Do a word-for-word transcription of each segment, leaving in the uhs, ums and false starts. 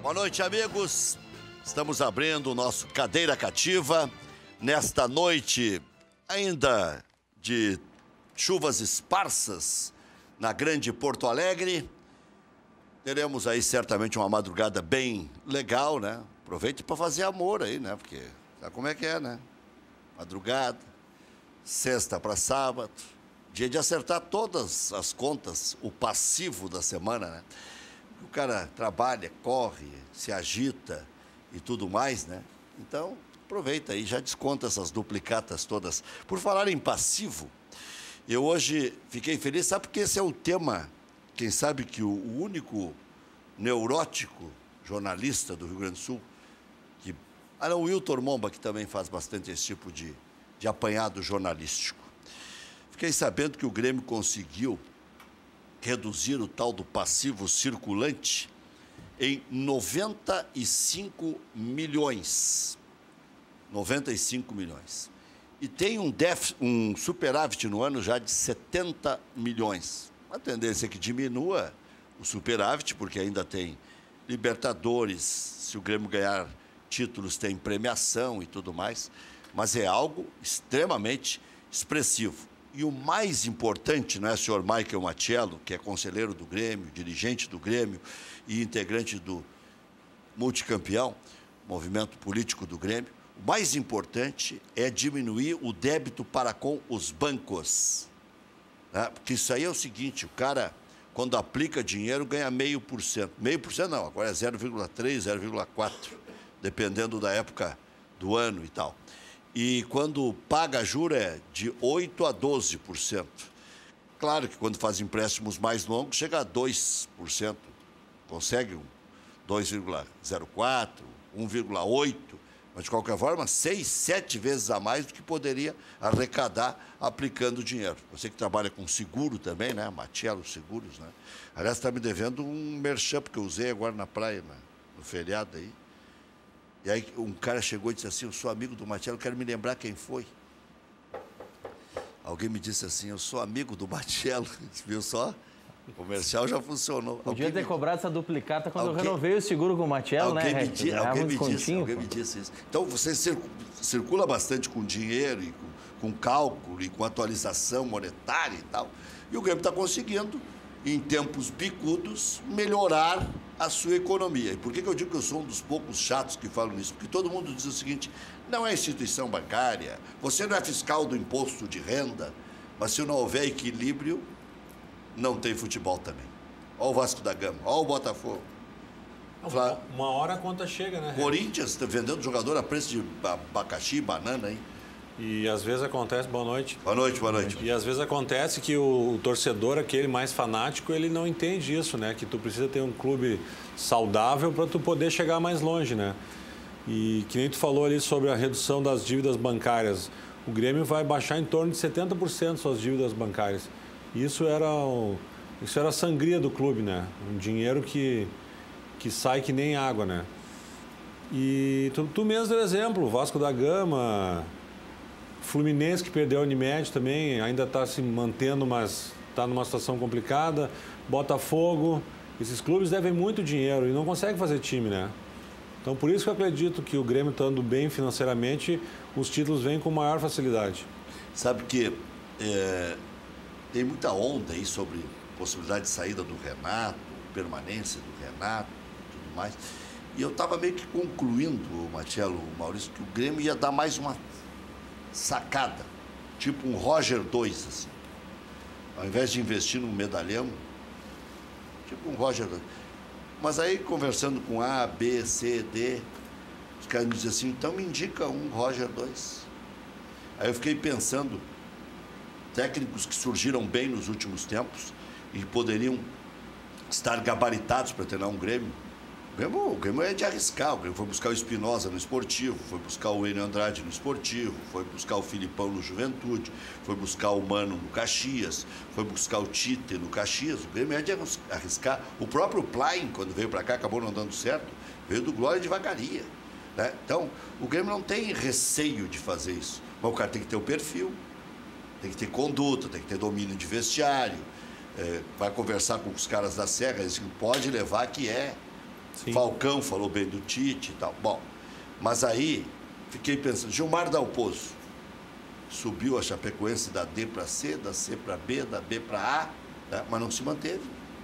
Boa noite, amigos. Estamos abrindo o nosso Cadeira Cativa nesta noite ainda de chuvas esparsas na grande Porto Alegre. Teremos aí certamente uma madrugada bem legal, né? Aproveite para fazer amor aí, né? Porque sabe como é que é, né? Madrugada, sexta para sábado, dia de acertar todas as contas, o passivo da semana, né? O cara trabalha, corre, se agita e tudo mais, né? Então, aproveita aí, já desconta essas duplicatas todas. Por falar em passivo, eu hoje fiquei feliz, sabe porque esse é o tema, quem sabe que o, o único neurótico jornalista do Rio Grande do Sul, que, ah não, o Wilton Momba, que também faz bastante esse tipo de, de apanhado jornalístico. Fiquei sabendo que o Grêmio conseguiu reduzir o tal do passivo circulante em noventa e cinco milhões. noventa e cinco milhões. E tem um, déficit, um superávit no ano já de setenta milhões. A tendência é que diminua o superávit, porque ainda tem Libertadores, se o Grêmio ganhar títulos tem premiação e tudo mais, mas é algo extremamente expressivo. E o mais importante, não é, senhor Michael Matiello, que é conselheiro do Grêmio, dirigente do Grêmio e integrante do multicampeão, movimento político do Grêmio, o mais importante é diminuir o débito para com os bancos. Né? Porque isso aí é o seguinte, o cara, quando aplica dinheiro, ganha meio por cento. Meio por cento não, agora é zero vírgula três, zero vírgula quatro, dependendo da época do ano e tal. E quando paga juros é de oito a doze por cento. Claro que quando faz empréstimos mais longos, chega a dois por cento. Consegue um dois vírgula zero quatro, um vírgula oito, mas de qualquer forma, seis, sete vezes a mais do que poderia arrecadar aplicando dinheiro. Você que trabalha com seguro também, né? Matiello Seguros, né? Aliás, está me devendo um merchan, porque eu usei agora na praia, né? No feriado aí. E aí um cara chegou e disse assim, eu sou amigo do Matiello, quero me lembrar quem foi. Alguém me disse assim, eu sou amigo do Matiello, viu só? O comercial já funcionou. Podia alguém ter me... cobrado essa duplicata quando alguém... eu renovei o seguro com o Matiello, né, me di... alguém, me disse, pô. alguém me disse isso. Então, você circula bastante com dinheiro, e com, com cálculo e com atualização monetária e tal. E o Grêmio está conseguindo, em tempos bicudos, melhorar a sua economia. E por que que eu digo que eu sou um dos poucos chatos que falam nisso? Porque todo mundo diz o seguinte, não é instituição bancária, você não é fiscal do imposto de renda, mas se não houver equilíbrio, não tem futebol também. Olha o Vasco da Gama, olha o Botafogo. Uma, uma hora a conta chega, né? Corinthians está vendendo jogador a preço de abacaxi, banana, hein? E às vezes acontece... Boa noite. Boa noite, boa noite. E às vezes acontece que o, o torcedor, aquele mais fanático, ele não entende isso, né? Que tu precisa ter um clube saudável para tu poder chegar mais longe, né? E que nem tu falou ali sobre a redução das dívidas bancárias. O Grêmio vai baixar em torno de setenta por cento suas dívidas bancárias. Isso era, um, isso era a sangria do clube, né? Um dinheiro que, que sai que nem água, né? E tu, tu mesmo deu exemplo, o Vasco da Gama, Fluminense, que perdeu a Unimed também, ainda está se mantendo, mas está numa situação complicada. Botafogo, esses clubes devem muito dinheiro e não conseguem fazer time, né? Então, por isso que eu acredito que o Grêmio, estando bem financeiramente, os títulos vêm com maior facilidade. Sabe que... É... Tem muita onda aí sobre possibilidade de saída do Renato, permanência do Renato e tudo mais. E eu estava meio que concluindo, Matiello, Maurício, que o Grêmio ia dar mais uma sacada, tipo um Roger dois, assim. Ao invés de investir num medalhão, tipo um Roger dois. Mas aí, conversando com A, B, C, D, os caras me dizem assim, então me indica um Roger dois. Aí eu fiquei pensando... técnicos que surgiram bem nos últimos tempos e poderiam estar gabaritados para treinar um Grêmio. O Grêmio, o Grêmio é de arriscar. O Grêmio foi buscar o Espinosa no Esportivo, foi buscar o Enio Andrade no Esportivo, foi buscar o Filipão no Juventude, foi buscar o Mano no Caxias, foi buscar o Tite no Caxias. O Grêmio é de arriscar. O próprio Plain, quando veio para cá, acabou não dando certo, veio do Glória devagaria. Né? Então, o Grêmio não tem receio de fazer isso. Mas o cara tem que ter o perfil. Tem que ter conduta, tem que ter domínio de vestiário, é, vai conversar com os caras da Serra, eles dizem, pode levar que é. Sim. Falcão falou bem do Tite e tal. Bom, mas aí fiquei pensando, Gilmar Dalpozo subiu a Chapecoense da D para C, da C para B, da B para A, né? Mas não se manteve.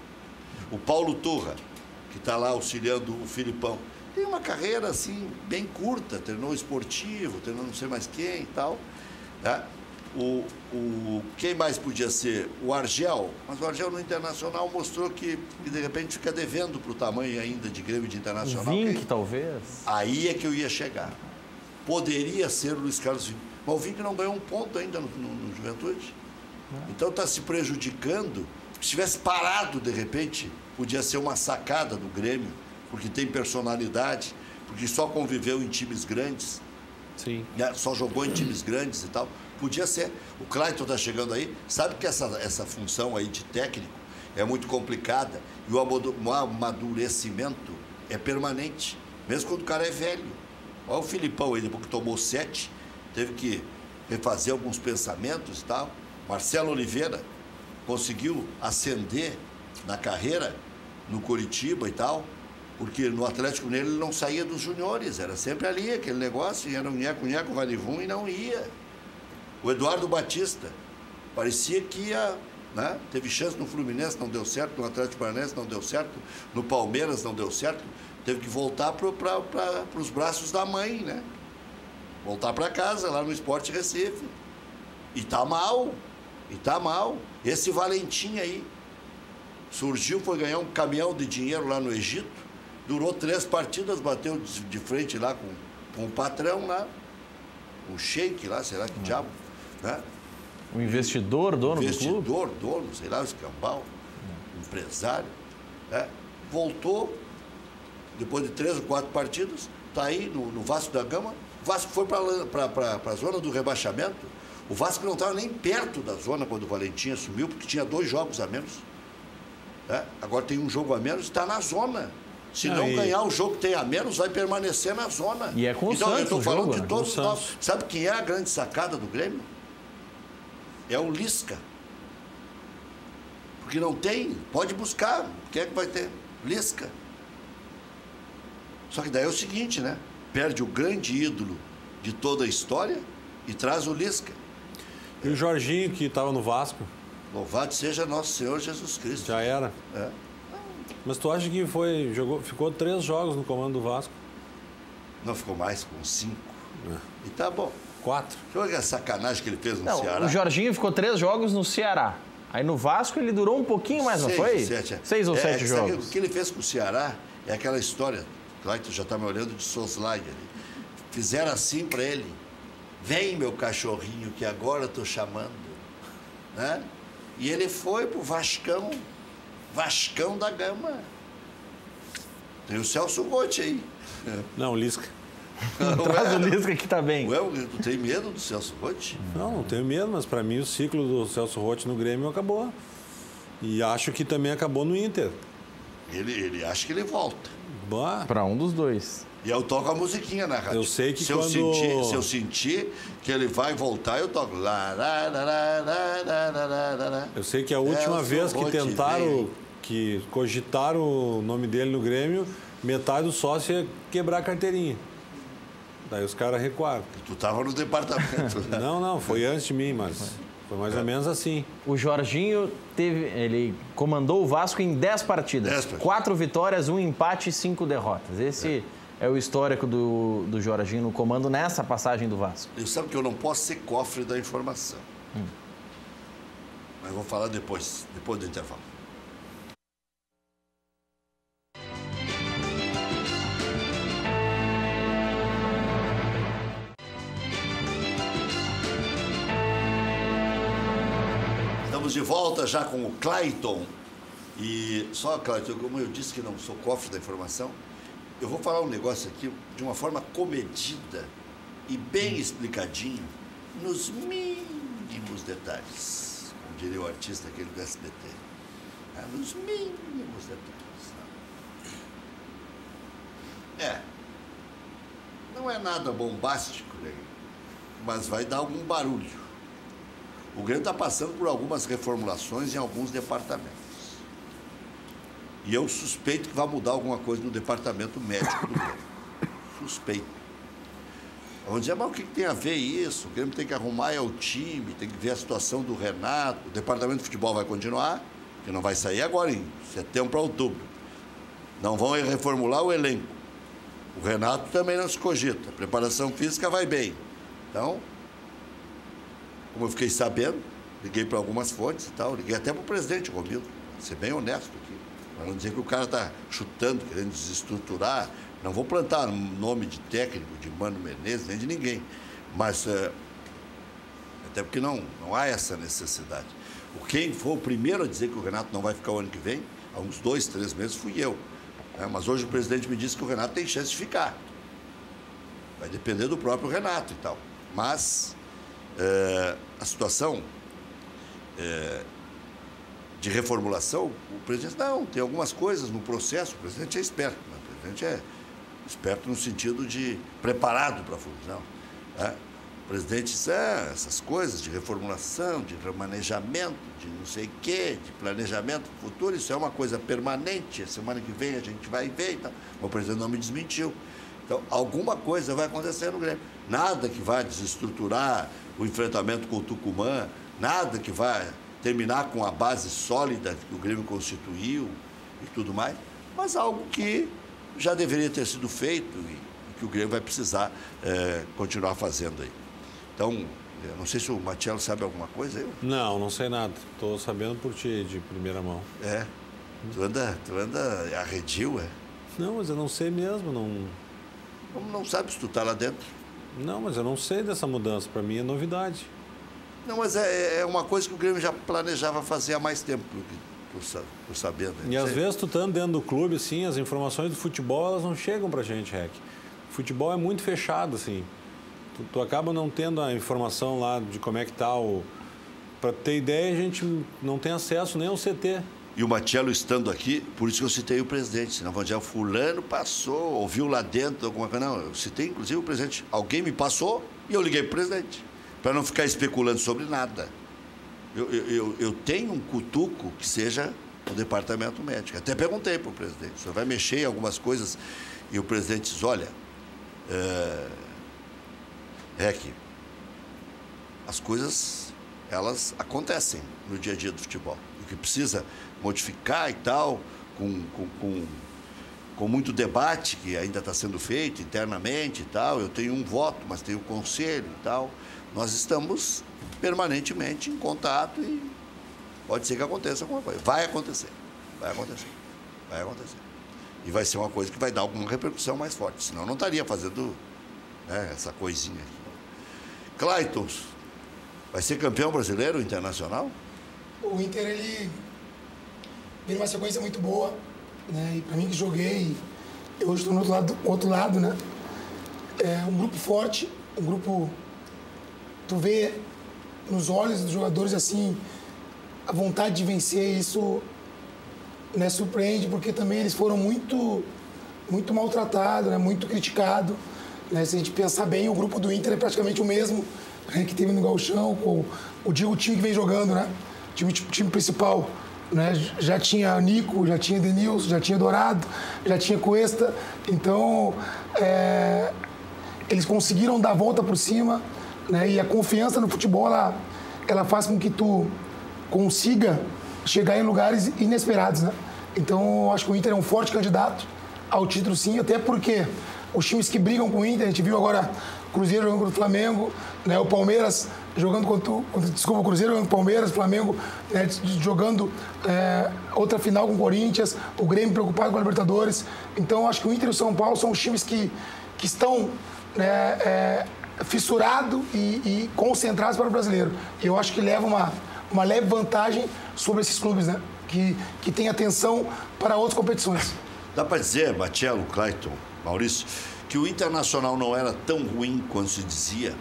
O Paulo Turra, que está lá auxiliando o Filipão, tem uma carreira assim bem curta, treinou esportivo, treinou não sei mais quem e tal, né? O, o, quem mais podia ser? O Argel, mas o Argel no Internacional mostrou que, que de repente fica devendo para o tamanho ainda de Grêmio de Internacional. O Vink, que, talvez. Aí é que eu ia chegar. Poderia ser o Luiz Carlos Vink. Mas o Vink não ganhou um ponto ainda no, no, no Juventude. É. Então está se prejudicando. Se tivesse parado de repente, podia ser uma sacada do Grêmio, porque tem personalidade, porque só conviveu em times grandes. Sim. Né? Só jogou em times grandes e tal. Podia ser. O Clayton está chegando aí. Sabe que essa, essa função aí de técnico é muito complicada e o amadurecimento é permanente, mesmo quando o cara é velho. Olha o Filipão aí, depois que tomou sete, teve que refazer alguns pensamentos e tal. Marcelo Oliveira conseguiu ascender na carreira no Coritiba e tal, porque no Atlético nele ele não saía dos juniores, era sempre ali aquele negócio, e era um nheco, nheco, valivum e não ia. O Eduardo Batista parecia que ia, né? Teve chance no Fluminense, não deu certo, no Atlético Paranaense não deu certo, no Palmeiras não deu certo, teve que voltar para os braços da mãe, né? Voltar para casa, lá no Sport Recife. E tá mal, e tá mal. Esse Valentim aí surgiu, foi ganhar um caminhão de dinheiro lá no Egito, durou três partidas, bateu de frente lá com, com o patrão lá, o Sheik lá, sei lá que diabo. Né? O investidor, dono investidor, do clube? Investidor, dono, sei lá, o escambau, empresário. Né? Voltou, depois de três ou quatro partidas, está aí no, no Vasco da Gama. O Vasco foi para a zona do rebaixamento. O Vasco não estava nem perto da zona quando o Valentim assumiu, porque tinha dois jogos a menos. Né? Agora tem um jogo a menos e está na zona. Se não Aí. ganhar o jogo que tem a menos, vai permanecer na zona. E é com o então, Santos eu estou o falando jogo, de né? todos Com o nós. Santos. Sabe quem é a grande sacada do Grêmio? É o Lisca. Porque não tem, pode buscar. Quem é que vai ter? Lisca. Só que daí é o seguinte, né? Perde o grande ídolo de toda a história e traz o Lisca. E o Jorginho, que estava no Vasco, Louvado seja nosso Senhor Jesus Cristo. já era. É. Mas tu acha que foi, jogou, ficou três jogos no comando do Vasco? Não ficou mais com cinco. É. E tá bom. Quatro. Deixa eu ver a sacanagem que ele fez no Não, Ceará. o Jorginho ficou três jogos no Ceará. Aí no Vasco ele durou um pouquinho mais, Seis, não foi? Sete, é. Seis ou é, sete é, sabe, jogos. o que ele fez com o Ceará é aquela história, claro que tu já está me olhando de soslaio ali. Fizeram assim para ele. Vem, meu cachorrinho, que agora eu tô chamando. Né? E ele foi pro Vascão. Vascão da Gama. Tem o Celso Rotti aí. Não, Lisca. Traz o Lisca que tá bem. Ué, tu tem medo do Celso Rotti? Não, não tenho medo, mas para mim o ciclo do Celso Rotti no Grêmio acabou. E acho que também acabou no Inter. Ele, ele acha que ele volta. Bah. Para um dos dois. E eu toco a musiquinha na rádio. Eu sei que se quando... Eu sentir, se eu sentir que ele vai voltar, eu toco. Lá, lá, lá, lá, lá, lá, lá, lá. Eu sei que a última Celso vez que Rotti, tentaram, vem. que cogitaram o nome dele no Grêmio, metade do sócio ia quebrar a carteirinha. Daí os caras recuaram. Tu tava no departamento. Né? Não, não, foi antes de mim, mas foi mais ou menos assim. O Jorginho teve, ele comandou o Vasco em dez partidas. Dez partidas. Quatro vitórias, um empate e cinco derrotas. Esse é, é o histórico do, do Jorginho no comando nessa passagem do Vasco. Eu sabe que eu não posso ser cofre da informação. Hum. Mas vou falar depois, depois do intervalo. Estamos de volta já com o Clayton. E só, Clayton, como eu disse que não sou cofre da informação, eu vou falar um negócio aqui de uma forma comedida e bem explicadinho, nos mínimos detalhes, como diria o artista aquele do S B T. É, nos mínimos detalhes. É, não é nada bombástico, né? Mas vai dar algum barulho. O Grêmio está passando por algumas reformulações em alguns departamentos. E eu suspeito que vai mudar alguma coisa no departamento médico do Grêmio. Suspeito. Vamos dizer, mas o que tem a ver isso? O Grêmio tem que arrumar é o time, tem que ver a situação do Renato. O departamento de futebol vai continuar, que não vai sair agora em setembro para outubro. Não vão reformular o elenco. O Renato também não se cogita. A preparação física vai bem. Então, como eu fiquei sabendo, liguei para algumas fontes e tal, liguei até para o presidente Romildo, vou ser bem honesto aqui. Para não dizer que o cara está chutando, querendo desestruturar. Não vou plantar nome de técnico, de Mano Menezes, nem de ninguém. Mas, é, até porque não, não há essa necessidade. O quem for o primeiro a dizer que o Renato não vai ficar o ano que vem, há uns dois, três meses, fui eu. É, mas hoje o presidente me disse que o Renato tem chance de ficar. Vai depender do próprio Renato e tal. Mas é, a situação é, de reformulação, o presidente, não, tem algumas coisas no processo, o presidente é esperto, né? O presidente é esperto no sentido de preparado para a fusão. Né? O presidente disse, ah, essas coisas de reformulação, de remanejamento, de não sei o quê, de planejamento futuro, isso é uma coisa permanente, a semana que vem a gente vai ver e tal. Mas o presidente não me desmentiu. Então, alguma coisa vai acontecer no Grêmio. Nada que vai desestruturar o enfrentamento com o Tucumã, nada que vai terminar com a base sólida que o Grêmio constituiu e tudo mais, mas algo que já deveria ter sido feito e, e que o Grêmio vai precisar é, continuar fazendo aí. Então, eu não sei se o Matiello sabe alguma coisa aí. Não, não sei nada. Estou sabendo por ti, de primeira mão. É. Tu anda, tu anda arredio, é? Não, mas eu não sei mesmo, não... Como não sabe se tu está lá dentro? Não, mas eu não sei dessa mudança. Para mim é novidade. Não, mas é, é uma coisa que o Grêmio já planejava fazer há mais tempo, por sabendo. E às vezes tu estando dentro do clube, assim, as informações do futebol, elas não chegam pra gente, Rec. O futebol é muito fechado, assim. Tu, tu acaba não tendo a informação lá de como é que tá o... Pra ter ideia, a gente não tem acesso nem ao C T. E o Matiello estando aqui, por isso que eu citei o presidente. Senão vão dizer, o fulano passou, ouviu lá dentro alguma coisa. Não, eu citei inclusive o presidente. Alguém me passou e eu liguei pro presidente. Para não ficar especulando sobre nada. Eu, eu, eu tenho um cutuco que seja o departamento médico. Até perguntei para o presidente, o senhor vai mexer em algumas coisas? E o presidente diz, olha, é, é que as coisas, elas acontecem no dia a dia do futebol. O que precisa modificar e tal, com, com, com, com muito debate que ainda está sendo feito internamente e tal. Eu tenho um voto, mas tenho um conselho e tal. Nós estamos permanentemente em contato e pode ser que aconteça alguma coisa. Vai acontecer, vai acontecer, vai acontecer. E vai ser uma coisa que vai dar alguma repercussão mais forte, senão eu não estaria fazendo, né, essa coisinha aqui. Clayton, vai ser campeão brasileiro internacional? O Inter, ele vem numa sequência muito boa, né? E para mim que joguei, eu hoje estou no outro lado, outro lado, né? É um grupo forte, um grupo... Tu vê nos olhos dos jogadores, assim, a vontade de vencer, isso, né, surpreende, porque também eles foram muito, muito maltratados, né, muito criticados. Né? Se a gente pensar bem, o grupo do Inter é praticamente o mesmo, né, que teve no Gauchão, com o, digo, o time que vem jogando, né? O time, time principal, né? Já tinha Nico, já tinha Denilson, já tinha Dourado, já tinha Cuesta. Então, é, eles conseguiram dar a volta por cima. Né? E a confiança no futebol, ela, ela faz com que tu consiga chegar em lugares inesperados, né? Então, eu acho que o Inter é um forte candidato ao título, sim, até porque os times que brigam com o Inter, a gente viu agora o Cruzeiro jogando contra o Flamengo, né? O Palmeiras jogando contra o... Desculpa, o Cruzeiro jogando contra o Palmeiras, o Flamengo, né, jogando é, outra final com o Corinthians, o Grêmio preocupado com a Libertadores. Então, eu acho que o Inter e o São Paulo são os times que, que estão... Né, é, fissurado e, e concentrados para o brasileiro. E eu acho que leva uma, uma leve vantagem sobre esses clubes, né? Que, que tem atenção para outras competições. Dá para dizer, Matiello, Clayton, Maurício, que o Internacional não era tão ruim quanto se dizia,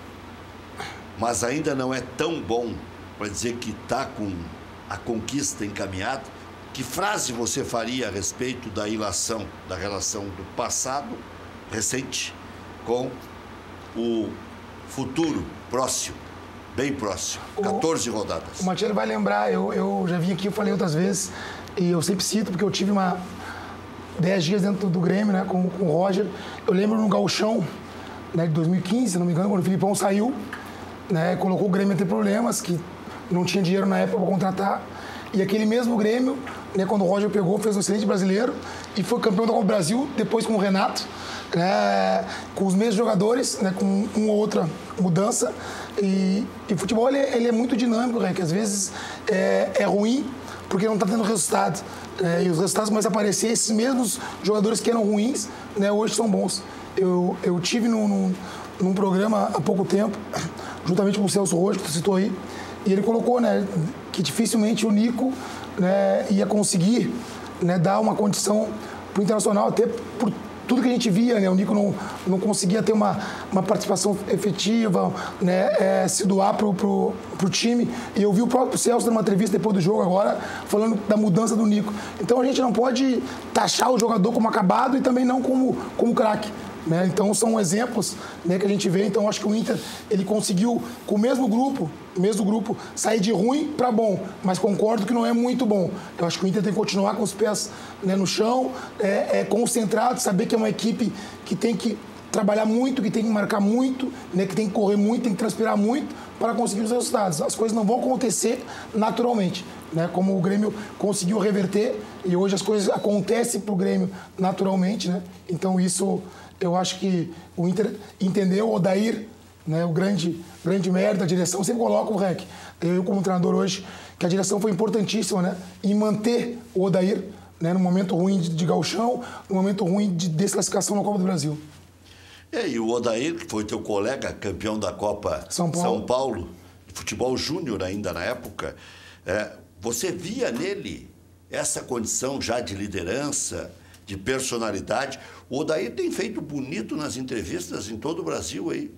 mas ainda não é tão bom para dizer que está com a conquista encaminhada? Que frase você faria a respeito da ilação, da relação do passado recente com o futuro próximo Bem próximo. quatorze rodadas. O Matiello vai lembrar, eu, eu já vim aqui, eu falei outras vezes, e eu sempre cito, porque eu tive uma dez dias dentro do Grêmio, né, com, com o Roger. Eu lembro no Gauchão, né, de dois mil e quinze, se não me engano, quando o Filipão saiu, né, colocou o Grêmio a ter problemas, que não tinha dinheiro na época para contratar. E aquele mesmo Grêmio, né, quando o Roger pegou, fez um excelente brasileiro e foi campeão da Copa do Brasil, depois com o Renato, né, com os mesmos jogadores, né, com uma ou outra mudança. E, e futebol ele, ele é muito dinâmico, né, que às vezes é, é ruim porque não está tendo resultado. É, e os resultados começam a aparecer, esses mesmos jogadores que eram ruins, né, hoje são bons. Eu, eu tive num, num, num programa há pouco tempo, juntamente com o Celso Rojo, que tu citou aí, e ele colocou, né, que dificilmente o Nico, né, ia conseguir, né, dar uma condição para o Internacional, até por tudo que a gente via, né, o Nico não, não conseguia ter uma, uma participação efetiva, né, é, se doar para o time. E eu vi o próprio Celso numa entrevista depois do jogo agora, falando da mudança do Nico. Então a gente não pode taxar o jogador como acabado e também não como, como craque. Né? Então são exemplos, né, que a gente vê. Então acho que o Inter ele conseguiu com o mesmo grupo, o mesmo grupo sair de ruim para bom, mas concordo que não é muito bom. Eu acho que o Inter tem que continuar com os pés, né, no chão, é, é concentrado, saber que é uma equipe que tem que trabalhar muito, que tem que marcar muito, né, que tem que correr muito, tem que transpirar muito para conseguir os resultados. As coisas não vão acontecer naturalmente, né, como o Grêmio conseguiu reverter e hoje as coisas acontecem para o Grêmio naturalmente, né? Então isso eu acho que o Inter entendeu, o Odair, né, o grande, grande mérito da direção, sempre coloca o R E C. Eu, como treinador hoje, que a direção foi importantíssima, né, em manter o Odair, né, no momento ruim de, de gauchão, no momento ruim de desclassificação na Copa do Brasil. É, e o Odair, que foi teu colega, campeão da Copa São Paulo, São Paulo de futebol júnior ainda na época, é, você via nele essa condição já de liderança, de personalidade. O Odair tem feito bonito nas entrevistas em todo o Brasil aí.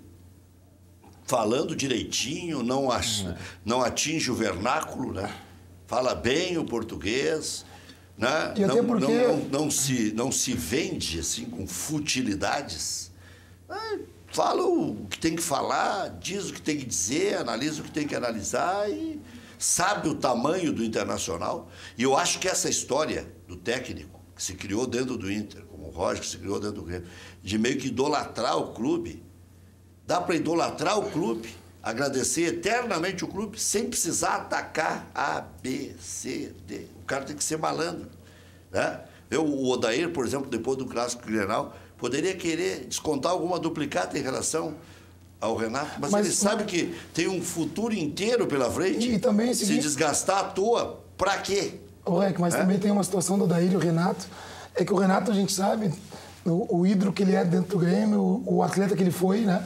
Falando direitinho, não, ach... é. não atinge o vernáculo, né? Fala bem o português, né? E não, até porque... não, não, não, se, não se vende assim com futilidades. É, fala o que tem que falar, diz o que tem que dizer, analisa o que tem que analisar e sabe o tamanho do Internacional. E eu acho que essa história do técnico que se criou dentro do Inter, como o Roger, que se criou dentro do Grêmio, de meio que idolatrar o clube. Dá para idolatrar o clube, agradecer eternamente o clube, sem precisar atacar A, B, C, D. O cara tem que ser malandro. Né? Eu, o Odair, por exemplo, depois do Clássico Grenal, poderia querer descontar alguma duplicata em relação ao Renato, mas, mas ele sabe que tem um futuro inteiro pela frente. E, e também se desgastar à toa, para quê? O Rec, mas é? também tem uma situação do Odair e o Renato. É que o Renato, a gente sabe, o, o ídolo que ele é dentro do Grêmio, o, o atleta que ele foi, né?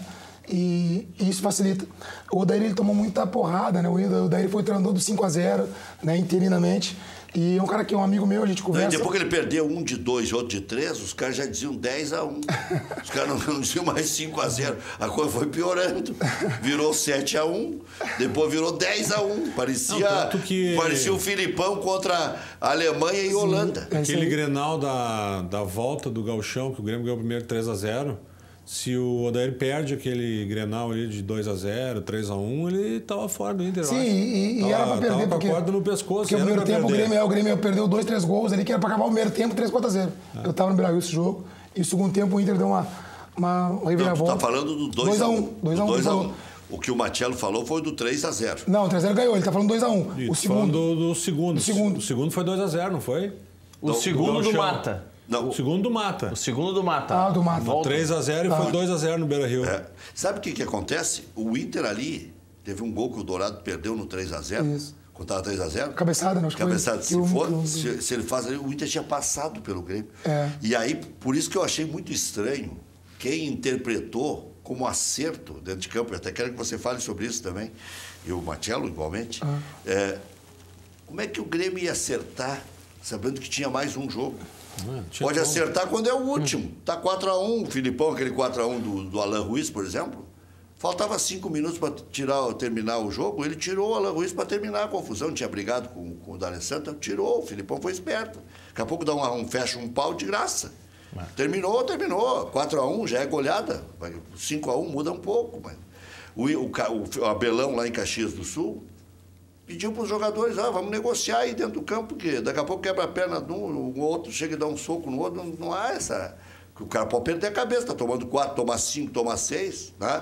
E, e isso facilita. O Odair, ele tomou muita porrada, né? O Odair foi treinador do cinco a zero, né? Interinamente. E é um cara que é um amigo meu, a gente conversa... E depois que ele perdeu um de dois e outro de três, os caras já diziam dez a um. Os caras não, não diziam mais cinco a zero. A coisa foi piorando. Virou sete a um, depois virou dez a um. Parecia, não, que... parecia o Filipão contra a Alemanha e Sim, Holanda. Aquele Grenal da, da volta do Gauchão, que o Grêmio ganhou o primeiro três a zero... Se o Odair perde aquele Grenal ali de dois a zero, três a um, ele estava fora do Inter. Sim, e, e era para perder. Tava porque, com a corda no pescoço. Porque o primeiro tempo o Grêmio, o Grêmio perdeu dois, três gols ali, que era para acabar o primeiro tempo três, quatro a zero. É. Eu estava no Beira-Rio esse jogo. E o segundo tempo o Inter deu uma, uma reviravolta. Não, tu tá falando do dois a um. dois a um. O que o Matiello falou foi do três a zero. Não, o três a zero ganhou. Ele está falando dois a um. O segundo. Do, do segundo. O segundo. O segundo foi dois a zero, não foi? O do, segundo do, do Mata. Não. O segundo do Mata. O segundo do Mata. Ah, do Mata. Volta. três a zero e ah. foi dois a zero no Beira-Rio. É. Sabe o que, que acontece? O Inter ali teve um gol que o Dourado perdeu no três a zero. Isso. Quando estava três a zero. Cabeçada, não. Acho Cabeçada. Que se, eu, for, eu, se, se ele faz ali, o Inter tinha passado pelo Grêmio. É. E aí, por isso que eu achei muito estranho quem interpretou como acerto dentro de campo. Eu até quero que você fale sobre isso também. E o Matiello, igualmente. Ah. É, como é que o Grêmio ia acertar, sabendo que tinha mais um jogo? Não, Pode como. acertar quando é o último. Tá quatro a um, o Filipão, aquele quatro a um do, do Alan Ruiz, por exemplo. Faltava cinco minutos para tirar, terminar o jogo. Ele tirou o Alan Ruiz para terminar a confusão. Tinha brigado com, com o D'Alessandro, tirou. O Filipão foi esperto. Daqui a pouco dá um, um fecha um pau de graça. Mas... Terminou, terminou. quatro a um já é goleada. cinco a um muda um pouco. Mas... O, o, o Abelão, lá em Caxias do Sul, pediu para os jogadores, ah, vamos negociar aí dentro do campo, porque daqui a pouco quebra a perna de um, o outro chega e dá um soco no outro, não, não há essa... O cara pode perder a cabeça, está tomando quatro, toma cinco, toma seis, né?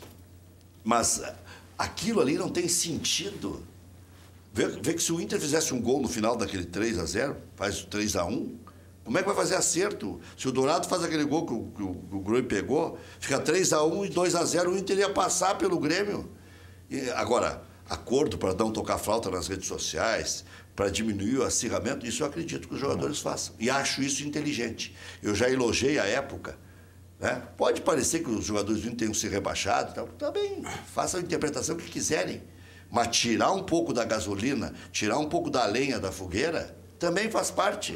Mas aquilo ali não tem sentido. Vê, vê que se o Inter fizesse um gol no final daquele três a zero, faz três a um, como é que vai fazer acerto? Se o Dourado faz aquele gol que o, que o, que o Grêmio pegou, fica três a um e dois a zero, o Inter ia passar pelo Grêmio. E, agora, acordo para não tocar flauta nas redes sociais, para diminuir o acirramento, isso eu acredito que os jogadores façam. E acho isso inteligente. Eu já elogiei a época. Né? Pode parecer que os jogadores do Inter tenham se rebaixado, então, tá bem, façam a interpretação que quiserem. Mas tirar um pouco da gasolina, tirar um pouco da lenha da fogueira, também faz parte.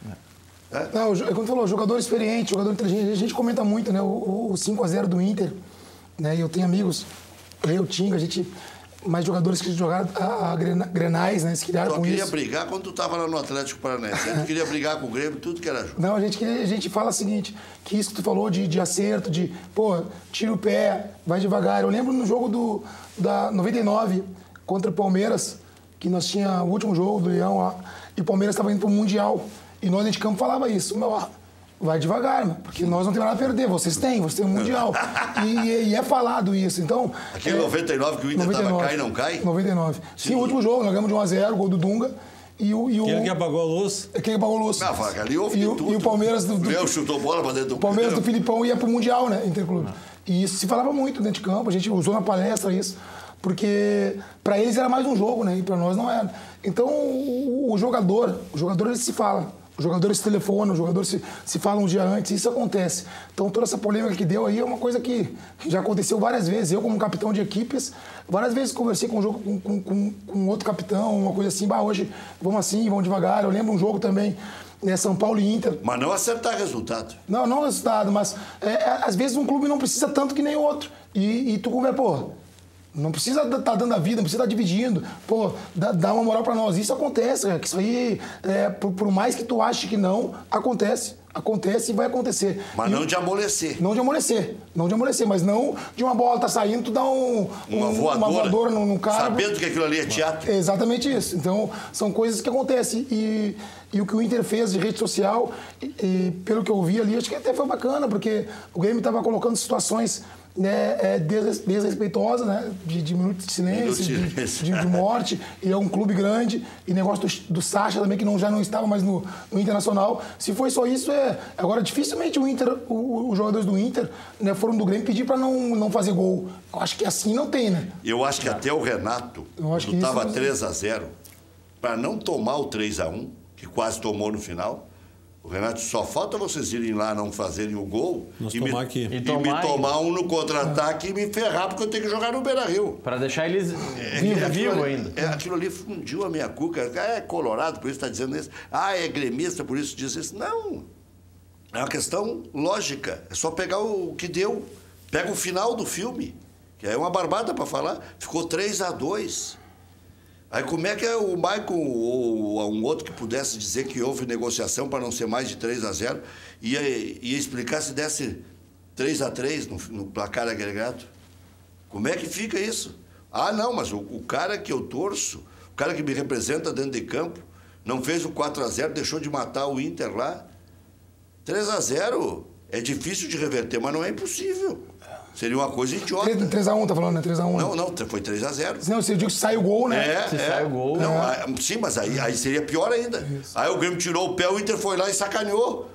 É. Não, quando falou, jogador experiente, jogador inteligente, a gente comenta muito, né? O, o cinco a zero do Inter, né? Eu tenho amigos, eu, Tinga, a gente... mais jogadores que jogaram a, a Grenais, né? Se criaram Só com queria isso. brigar quando tu estava lá no Atlético Paranaense. A gente queria brigar com o Grêmio, tudo que era jogo. Não, a gente, queria, a gente fala o seguinte, que isso que tu falou de, de acerto, de, pô, tira o pé, vai devagar. Eu lembro no jogo do, da noventa e nove contra o Palmeiras, que nós tinha o último jogo do Leão, ó, e o Palmeiras estava indo para o Mundial. E nós, dentro de campo, falava isso. Meu, ó, vai devagar, mano, porque nós não temos nada a perder. Vocês têm, vocês têm um Mundial. E, e é falado isso. Então, aquele é, noventa e nove que o Inter estava cai e não cai? noventa e nove. Sim, Sim, o último jogo, nós ganhamos de um a zero, gol do Dunga. E o, e o, Quem que apagou a luz? Quem apagou a luz. Não, ali houve e, tudo. E o Palmeiras... Do, do, Meu, chutou bola para dentro do... O Palmeiras do Filipão ia pro Mundial, né, Interclube. E isso se falava muito dentro de campo, a gente usou na palestra isso. Porque para eles era mais um jogo, né? E para nós não era. Então, o, o jogador, o jogador ele se fala. Os jogadores se telefonam, os jogadores se, se falam um dia antes, isso acontece. Então, toda essa polêmica que deu aí é uma coisa que já aconteceu várias vezes. Eu, como capitão de equipes, várias vezes conversei com um jogo com, com, com, com outro capitão, uma coisa assim, bah, hoje vamos assim, vamos devagar. Eu lembro um jogo também, né, São Paulo e Inter. Mas não acertar resultado. Não, não resultado, mas é, às vezes um clube não precisa tanto que nem o outro. E, e tu conversa, pô, não precisa estar tá dando a vida, não precisa estar tá dividindo. Pô, dá, dá uma moral pra nós. Isso acontece, cara. Que isso aí, é, por, por mais que tu ache que não, acontece. Acontece e vai acontecer. Mas e não o, de amolecer. Não de amolecer. Não de amolecer, mas não de uma bola tá saindo, tu dá um, uma um, voadora, uma voadora no, no cara. Sabendo que aquilo ali é teatro. É exatamente isso. Então, são coisas que acontecem. E, e o que o Inter fez de rede social, e, e pelo que eu vi ali, acho que até foi bacana, porque o Grêmio estava colocando situações, né, é, des, desrespeitosas, né, de, de minutos de silêncio, de, de, de morte, e é um clube grande, e negócio do, do Sacha também, que não, já não estava mais no, no Internacional. Se foi só isso, é... Agora, dificilmente o Inter, o, os jogadores do Inter, né, foram do Grêmio pedir para não, não fazer gol. Eu acho que assim não tem, né? Eu acho que até o Renato, quando estava três a zero, para não tomar o três a um, que quase tomou no final, o Renato, só falta vocês irem lá não fazerem o gol Nós e, tomar me, aqui. e, E tomar me tomar um no contra-ataque é. e me ferrar, porque eu tenho que jogar no Beira-Rio. Para deixar eles é, vivo, é, vivo ali, ainda. É, aquilo ali fundiu a minha cuca. É colorado, por isso está dizendo isso. Ah, é gremista, por isso diz isso. Não. É uma questão lógica. É só pegar o que deu. Pega o final do filme, que é uma barbada para falar. Ficou três a dois. Aí como é que é o Maicon ou um outro que pudesse dizer que houve negociação para não ser mais de três a zero ia, ia explicar se desse três a três no, no placar agregado? Como é que fica isso? Ah, não, mas o, o cara que eu torço, o cara que me representa dentro de campo, não fez o quatro a zero, deixou de matar o Inter lá. três a zero é difícil de reverter, mas não é impossível. Seria uma coisa idiota. três a um, tá falando, né? três a um. Não, não, foi três a zero. Não, você diz que sai o gol, né? É, Se é. sai o gol. Não, É. aí, sim, mas aí, aí seria pior ainda. Isso. Aí o Grêmio tirou o pé, o Inter foi lá e sacaneou.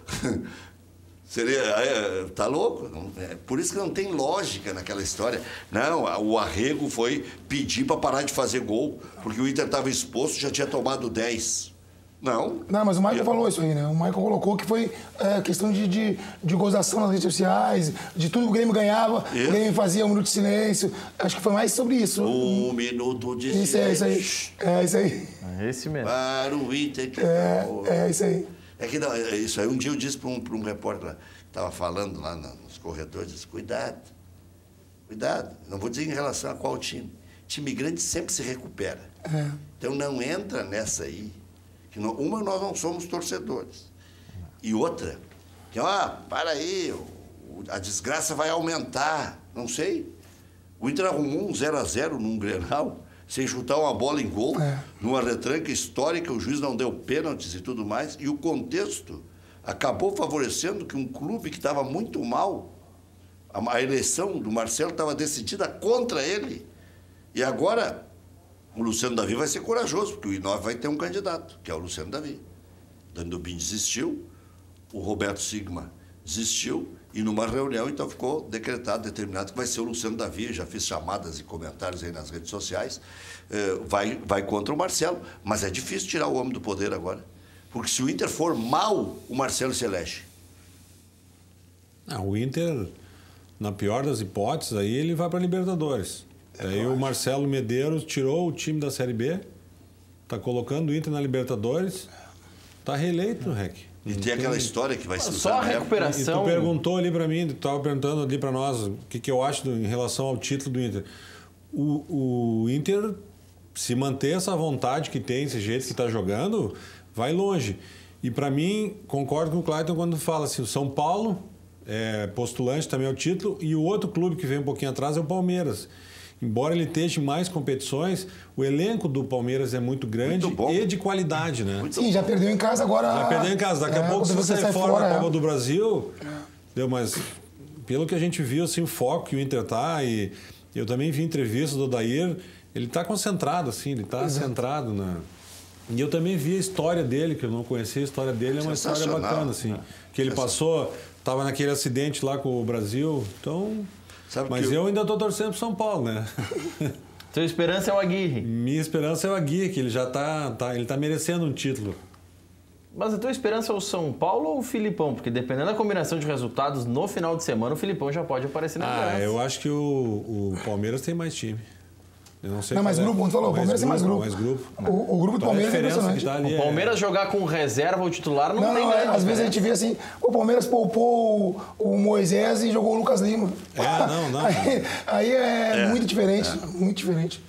Seria, é, tá louco? Não, é, por isso que não tem lógica naquela história. Não, o Arrego foi pedir para parar de fazer gol, porque o Inter estava exposto e já tinha tomado dez. Não. Não, mas o Michael falou isso aí, né? O Michael colocou que foi é, questão de, de, de gozação nas redes sociais, de tudo que o Grêmio ganhava, Isso. o Grêmio fazia um minuto de silêncio. Acho que foi mais sobre isso. Um minuto de Isso é, isso aí. É isso aí. É esse mesmo. Para o Inter. Que É, é isso aí. É que não, é isso aí. Um dia eu disse para um, para um repórter lá, que estava falando lá nos corredores, disse, cuidado, cuidado. Não vou dizer em relação a qual time. Time grande sempre se recupera. É. Então não entra nessa aí. Que não, uma, nós não somos torcedores. E outra, que, ah, para aí, o, a desgraça vai aumentar. Não sei. O Inter arrumou um zero a zero num Grenal, sem chutar uma bola em gol, É. numa retranca histórica, o juiz não deu pênaltis e tudo mais, e o contexto acabou favorecendo que um clube que estava muito mal, a, a eleição do Marcelo estava decidida contra ele. E agora, o Luciano Davi vai ser corajoso, porque o I nove vai ter um candidato, que é o Luciano Davi. Dani Dubin desistiu, o Roberto Sigma desistiu, e numa reunião, então, ficou decretado, determinado, que vai ser o Luciano Davi, já fiz chamadas e comentários aí nas redes sociais, eh, vai, vai contra o Marcelo. Mas é difícil tirar o homem do poder agora. Porque se o Inter for mal, o Marcelo se elege. Ah, o Inter, na pior das hipóteses, aí ele vai para a Libertadores. É, aí o Marcelo Medeiros tirou o time da Série B, está colocando o Inter na Libertadores, está reeleito, Rec. E tem aquela história que vai ser Só a usada, né? recuperação. E tu perguntou ali para mim, tu estava perguntando ali para nós o que, que eu acho do, em relação ao título do Inter. O, o Inter, se manter essa vontade que tem, esse jeito que está jogando, vai longe. E para mim, concordo com o Clayton quando fala assim, o São Paulo é postulante também ao título e o outro clube que vem um pouquinho atrás é o Palmeiras. Embora ele esteja em mais competições, o elenco do Palmeiras é muito grande Muito bom. e de qualidade, né? Muito Sim, já perdeu em casa, agora... Já perdeu em casa. Daqui é, a pouco, se quando você sair fora, fora da é. Copa do Brasil... Deu, mas pelo que a gente viu, assim, o foco que o Inter tá, e eu também vi entrevistas do Odair, ele está concentrado, assim, ele está centrado na... E eu também vi a história dele, que eu não conhecia a história dele, é uma história Sensacional. bacana, assim. Que ele passou, estava naquele acidente lá com o Brasil, então... Sabe Mas que eu ainda estou torcendo pro São Paulo, né? Sua esperança é o Aguirre. Minha esperança é o Aguirre, que ele já está tá, ele tá merecendo um título. Mas a tua esperança é o São Paulo ou o Filipão? Porque dependendo da combinação de resultados no final de semana, o Filipão já pode aparecer na Ah, liderança. eu acho que o, o Palmeiras tem mais time. Eu não sei Não, qual mais é. grupo, como tu falou, o Palmeiras tem mais grupo. Mais grupo. O, o grupo do Qual é a Palmeiras é diferença que impressionante. tá ali? O Palmeiras jogar com reserva ou titular não, Não, tem não, é, grande às vezes a gente vê assim, o Palmeiras poupou o, o Moisés e jogou o Lucas Lima. É, não, não. Aí, aí é, É, muito diferente, muito diferente.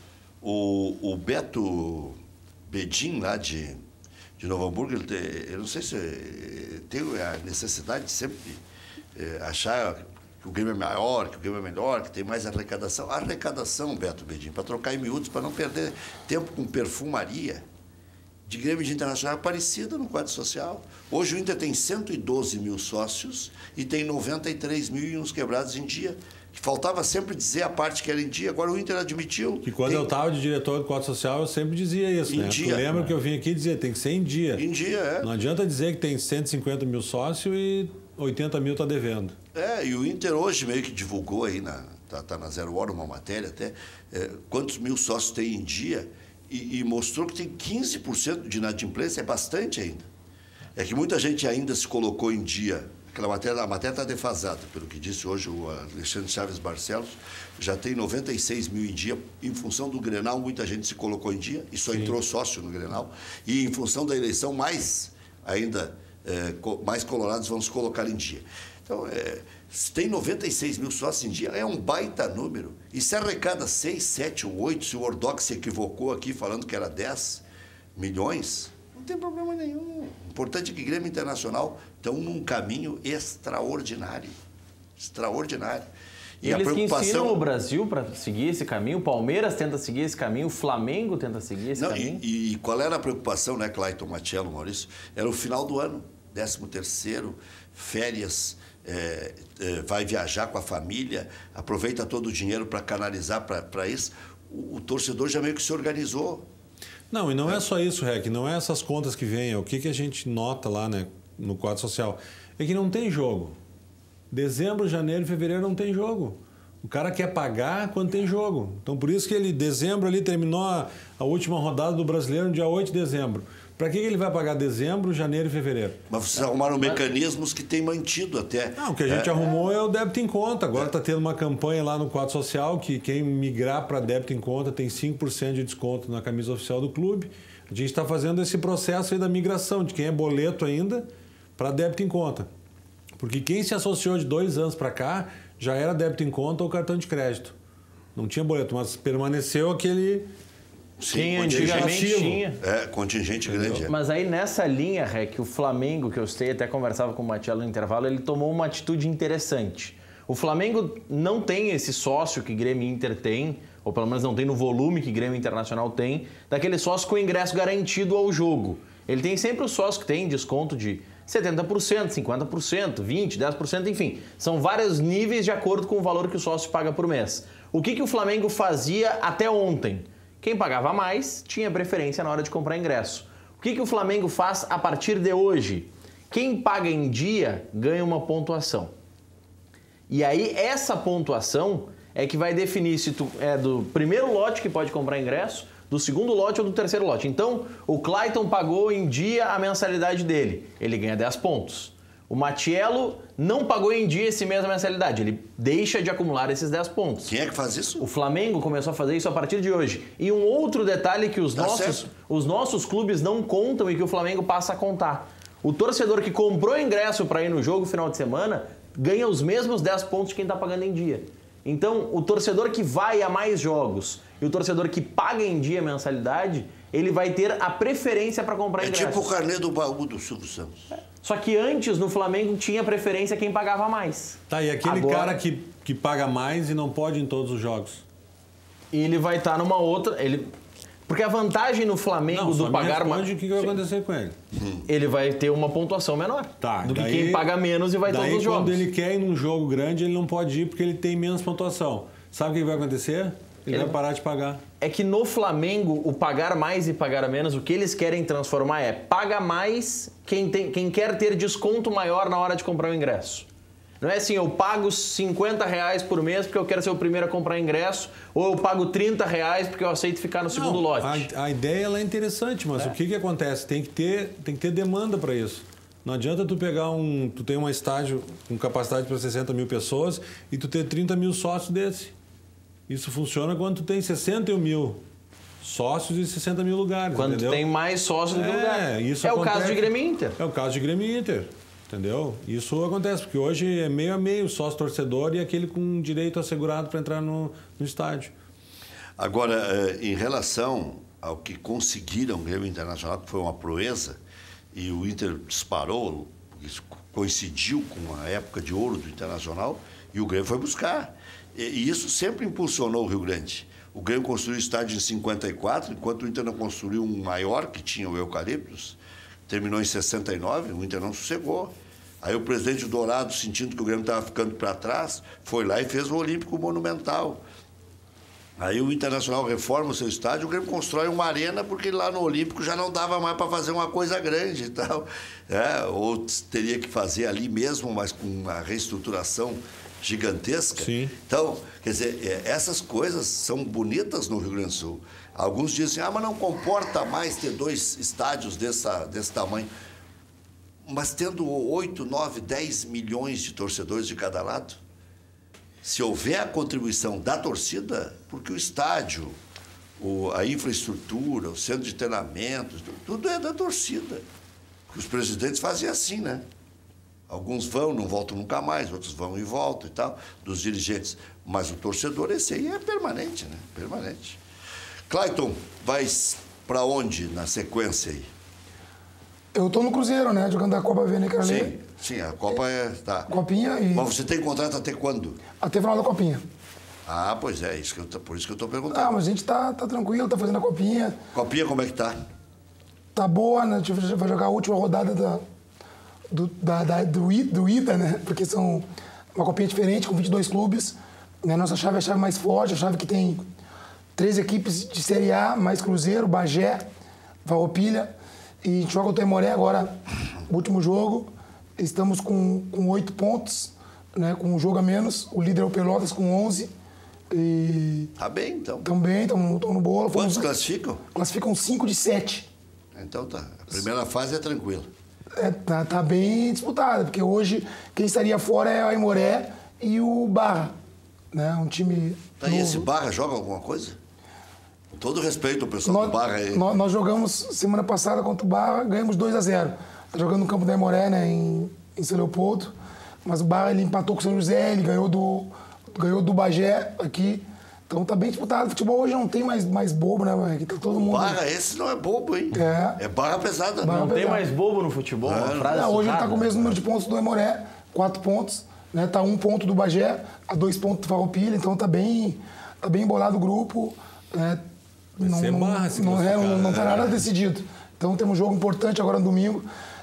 O, o Beto Bedin, lá de, de Novo Hamburgo, ele tem, eu não sei se eh, tem a necessidade de sempre eh, achar que o Grêmio é maior, que o Grêmio é melhor, que tem mais arrecadação. Arrecadação, Beto Bedin, para trocar em miúdos, para não perder tempo com perfumaria de Grêmio de Internacional é parecida no quadro social. Hoje o Inter tem cento e doze mil sócios e tem noventa e três mil e uns quebrados em dia. Faltava sempre dizer a parte que era em dia, agora o Inter admitiu. Que quando tem... eu estava de diretor do quadro social, eu sempre dizia isso, Em né? dia. Tu lembra que eu vim aqui dizer, tem que ser em dia. Em dia, é. Não adianta dizer que tem cento e cinquenta mil sócios e oitenta mil está devendo. É, e o Inter hoje meio que divulgou aí, na, tá, tá na Zero Hora uma matéria até, é, quantos mil sócios tem em dia e, e mostrou que tem quinze por cento de inadimplência, é bastante ainda. É que muita gente ainda se colocou em dia. Aquela matéria, a matéria está defasada, pelo que disse hoje o Alexandre Chaves Barcelos, já tem noventa e seis mil em dia. Em função do Grenal, muita gente se colocou em dia e só Sim. entrou sócio no Grenal. E em função da eleição, mais ainda, é, mais colorados vão se colocar em dia. Então, é, se tem noventa e seis mil sócios em dia, é um baita número. E se arrecada seis, sete ou oito, se o Ordox se equivocou aqui falando que era dez milhões, não tem problema nenhum. O importante é que Grêmio Internacional estão num caminho extraordinário. Extraordinário. E eles que ensinam o Brasil para seguir esse caminho, o Palmeiras tenta seguir esse caminho, o Flamengo tenta seguir esse Não, caminho. E, e qual era a preocupação, né, Clayton, Matiello, Maurício? Era o final do ano, décimo terceiro, férias, é, é, vai viajar com a família, aproveita todo o dinheiro para canalizar para isso. O, o torcedor já meio que se organizou. Não, e não é, é só isso, Rec, não é essas contas que vêm, é o que, que a gente nota lá, né, no quadro social. É que não tem jogo. Dezembro, janeiro e fevereiro não tem jogo. O cara quer pagar quando tem jogo. Então, por isso que ele, dezembro, ali terminou a, a última rodada do Brasileiro no dia oito de dezembro. Para que ele vai pagar dezembro, janeiro e fevereiro? Mas vocês arrumaram mecanismos que têm mantido até. Não, o que a gente é, arrumou é o débito em conta. Agora está é. tendo uma campanha lá no quadro social que quem migrar para débito em conta tem cinco por cento de desconto na camisa oficial do clube. A gente está fazendo esse processo aí da migração de quem é boleto ainda para débito em conta. Porque quem se associou de dois anos para cá já era débito em conta ou cartão de crédito. Não tinha boleto, mas permaneceu aquele... Sim, Quem antigamente tinha. É, contingente grande. É. Mas aí nessa linha, Rec, o Flamengo, que eu sei, até conversava com o Matiello no intervalo, ele tomou uma atitude interessante. O Flamengo não tem esse sócio que Grêmio e Inter tem, ou pelo menos não tem no volume que Grêmio Internacional tem, daquele sócio com ingresso garantido ao jogo. Ele tem sempre o sócio que tem desconto de setenta por cento, cinquenta por cento, vinte por cento, dez por cento, enfim. São vários níveis de acordo com o valor que o sócio paga por mês. O que, que o Flamengo fazia até ontem? Quem pagava mais tinha preferência na hora de comprar ingresso. O que, que o Flamengo faz a partir de hoje? Quem paga em dia ganha uma pontuação. E aí essa pontuação é que vai definir se tu é do primeiro lote que pode comprar ingresso, do segundo lote ou do terceiro lote. Então, o Clayton pagou em dia a mensalidade dele, ele ganha dez pontos. O Matiello não pagou em dia esse mês a mensalidade, ele deixa de acumular esses dez pontos. Quem é que faz isso? O Flamengo começou a fazer isso a partir de hoje. E um outro detalhe que os, Tá nossos, certo. os nossos clubes não contam e que o Flamengo passa a contar. O torcedor que comprou ingresso para ir no jogo no final de semana ganha os mesmos dez pontos de quem está pagando em dia. Então, o torcedor que vai a mais jogos e o torcedor que paga em dia a mensalidade, ele vai ter a preferência para comprar É ingresso. tipo o carnê do baú do Silvio Santos. Só que antes, no Flamengo, tinha preferência quem pagava mais. Tá, e aquele Agora- cara que, que paga mais e não pode ir em todos os jogos? Ele vai estar numa outra... Ele... Porque a vantagem no Flamengo Não, do só me pagar responde mais... o que que vai acontecer com ele. Ele vai ter uma pontuação menor Tá, do que daí- quem paga menos e vai daí todos os quando jogos. ele quer ir num jogo grande, ele não pode ir porque ele tem menos pontuação. Sabe o que vai acontecer? Ele, Ele- vai parar de pagar. É que no Flamengo, o pagar mais e pagar menos, o que eles querem transformar é paga mais quem, tem, quem quer ter desconto maior na hora de comprar o ingresso. Não é assim, eu pago cinquenta reais por mês porque eu quero ser o primeiro a comprar ingresso, ou eu pago trinta reais porque eu aceito ficar no segundo Não, lote. A, a ideia ela é interessante, mas o que, que acontece? Tem que ter, tem que ter demanda para isso. Não adianta tu pegar um... Tu tem um estádio com capacidade para sessenta mil pessoas e tu ter trinta mil sócios desse. Isso funciona quando tu tem sessenta mil sócios e sessenta mil lugares, Quando entendeu? tem mais sócios do que lugar. É, isso é o caso acontece- de Grêmio e Inter. É o caso de Grêmio e Inter, entendeu? Isso acontece, porque hoje é meio a meio, sócio-torcedor e aquele com direito assegurado para entrar no, no estádio. Agora, eh, em relação ao que conseguiram o Grêmio Internacional, que foi uma proeza, e o Inter disparou, isso coincidiu com a época de ouro do Internacional, e o Grêmio foi buscar. E, e isso sempre impulsionou o Rio Grande. O Grêmio construiu o estádio em cinquenta e quatro, enquanto o Inter não construiu um maior, que tinha o Eucaliptus. Terminou em sessenta e nove, o Inter não sossegou. Aí o presidente Dourado, sentindo que o Grêmio estava ficando para trás, foi lá e fez o Olímpico Monumental. Aí o Internacional reforma o seu estádio, o Grêmio constrói uma arena, porque lá no Olímpico já não dava mais para fazer uma coisa grande e tal. É, ou teria que fazer ali mesmo, mas com uma reestruturação gigantesca. Sim. Então, quer dizer, é, essas coisas são bonitas no Rio Grande do Sul. Alguns dizem, ah, mas não comporta mais ter dois estádios dessa, desse tamanho. Mas tendo oito, nove, dez milhões de torcedores de cada lado, se houver a contribuição da torcida, porque o estádio, o, a infraestrutura, o centro de treinamento, tudo é da torcida. Porque os presidentes fazem assim, né? Alguns vão, não voltam nunca mais, outros vão e voltam e tal, dos dirigentes. Mas o torcedor, esse aí é permanente, né? Permanente. Clayton, vai para onde na sequência aí? Eu tô no Cruzeiro, né? Jogando a Copa Vene Carlê. Sim, sim, a Copa é... Tá. Copinha e... Mas você tem contrato até quando? Até final da Copinha. Ah, pois é, isso que eu, tô- por isso que eu estou Ah, perguntando. mas a gente tá, tá tranquilo, tá fazendo a Copinha. Copinha, como é que tá? Tá boa, né? A gente vai jogar a última rodada da, do, da, da- do, I- do Ida, né? Porque são uma Copinha diferente, com vinte e dois clubes. Né? Nossa chave é a chave mais forte, a chave que tem três equipes de Série A, mais Cruzeiro, Bagé, Farroupilha. E a gente joga contra o Aimoré agora, o último jogo. Estamos com com oito pontos, né? Com um jogo a menos. O líder é o Pelotas com onze. E Tá bem, então. também estamos no bolo. Quantos Fomos- classificam? Classificam cinco de sete. Então tá. A primeira fase é tranquila. É, tá, tá bem disputada, porque hoje quem estaria fora é o Aimoré e o Barra. Né? Um time. Tá, e novo. esse Barra joga alguma coisa? Com todo respeito ao pessoal Nós, do Barra aí. nós, nós jogamos semana passada contra o Barra, ganhamos dois a zero. Tá jogando no campo da Aimoré, né, em, em São Leopoldo. Mas o Barra ele empatou com o São José, ele ganhou do, ganhou do Bagé aqui. Então tá bem disputado. O futebol hoje não tem mais, mais bobo, né, mano? Aqui tá todo mundo. Barra, esse não é bobo, hein? É. É barra pesada. Barra Não tem pesado. mais bobo no futebol. uma frase Não, hoje ele tá surrada. com o mesmo número de pontos do Aimoré, quatro pontos. né? Tá um ponto do Bagé, a dois pontos do Farroupilha, então tá bem, tá bem embolado o grupo. Né? Não, ser não, barra se não, é, classificar, não, não tá né? nada decidido. Então temos um jogo importante agora no domingo.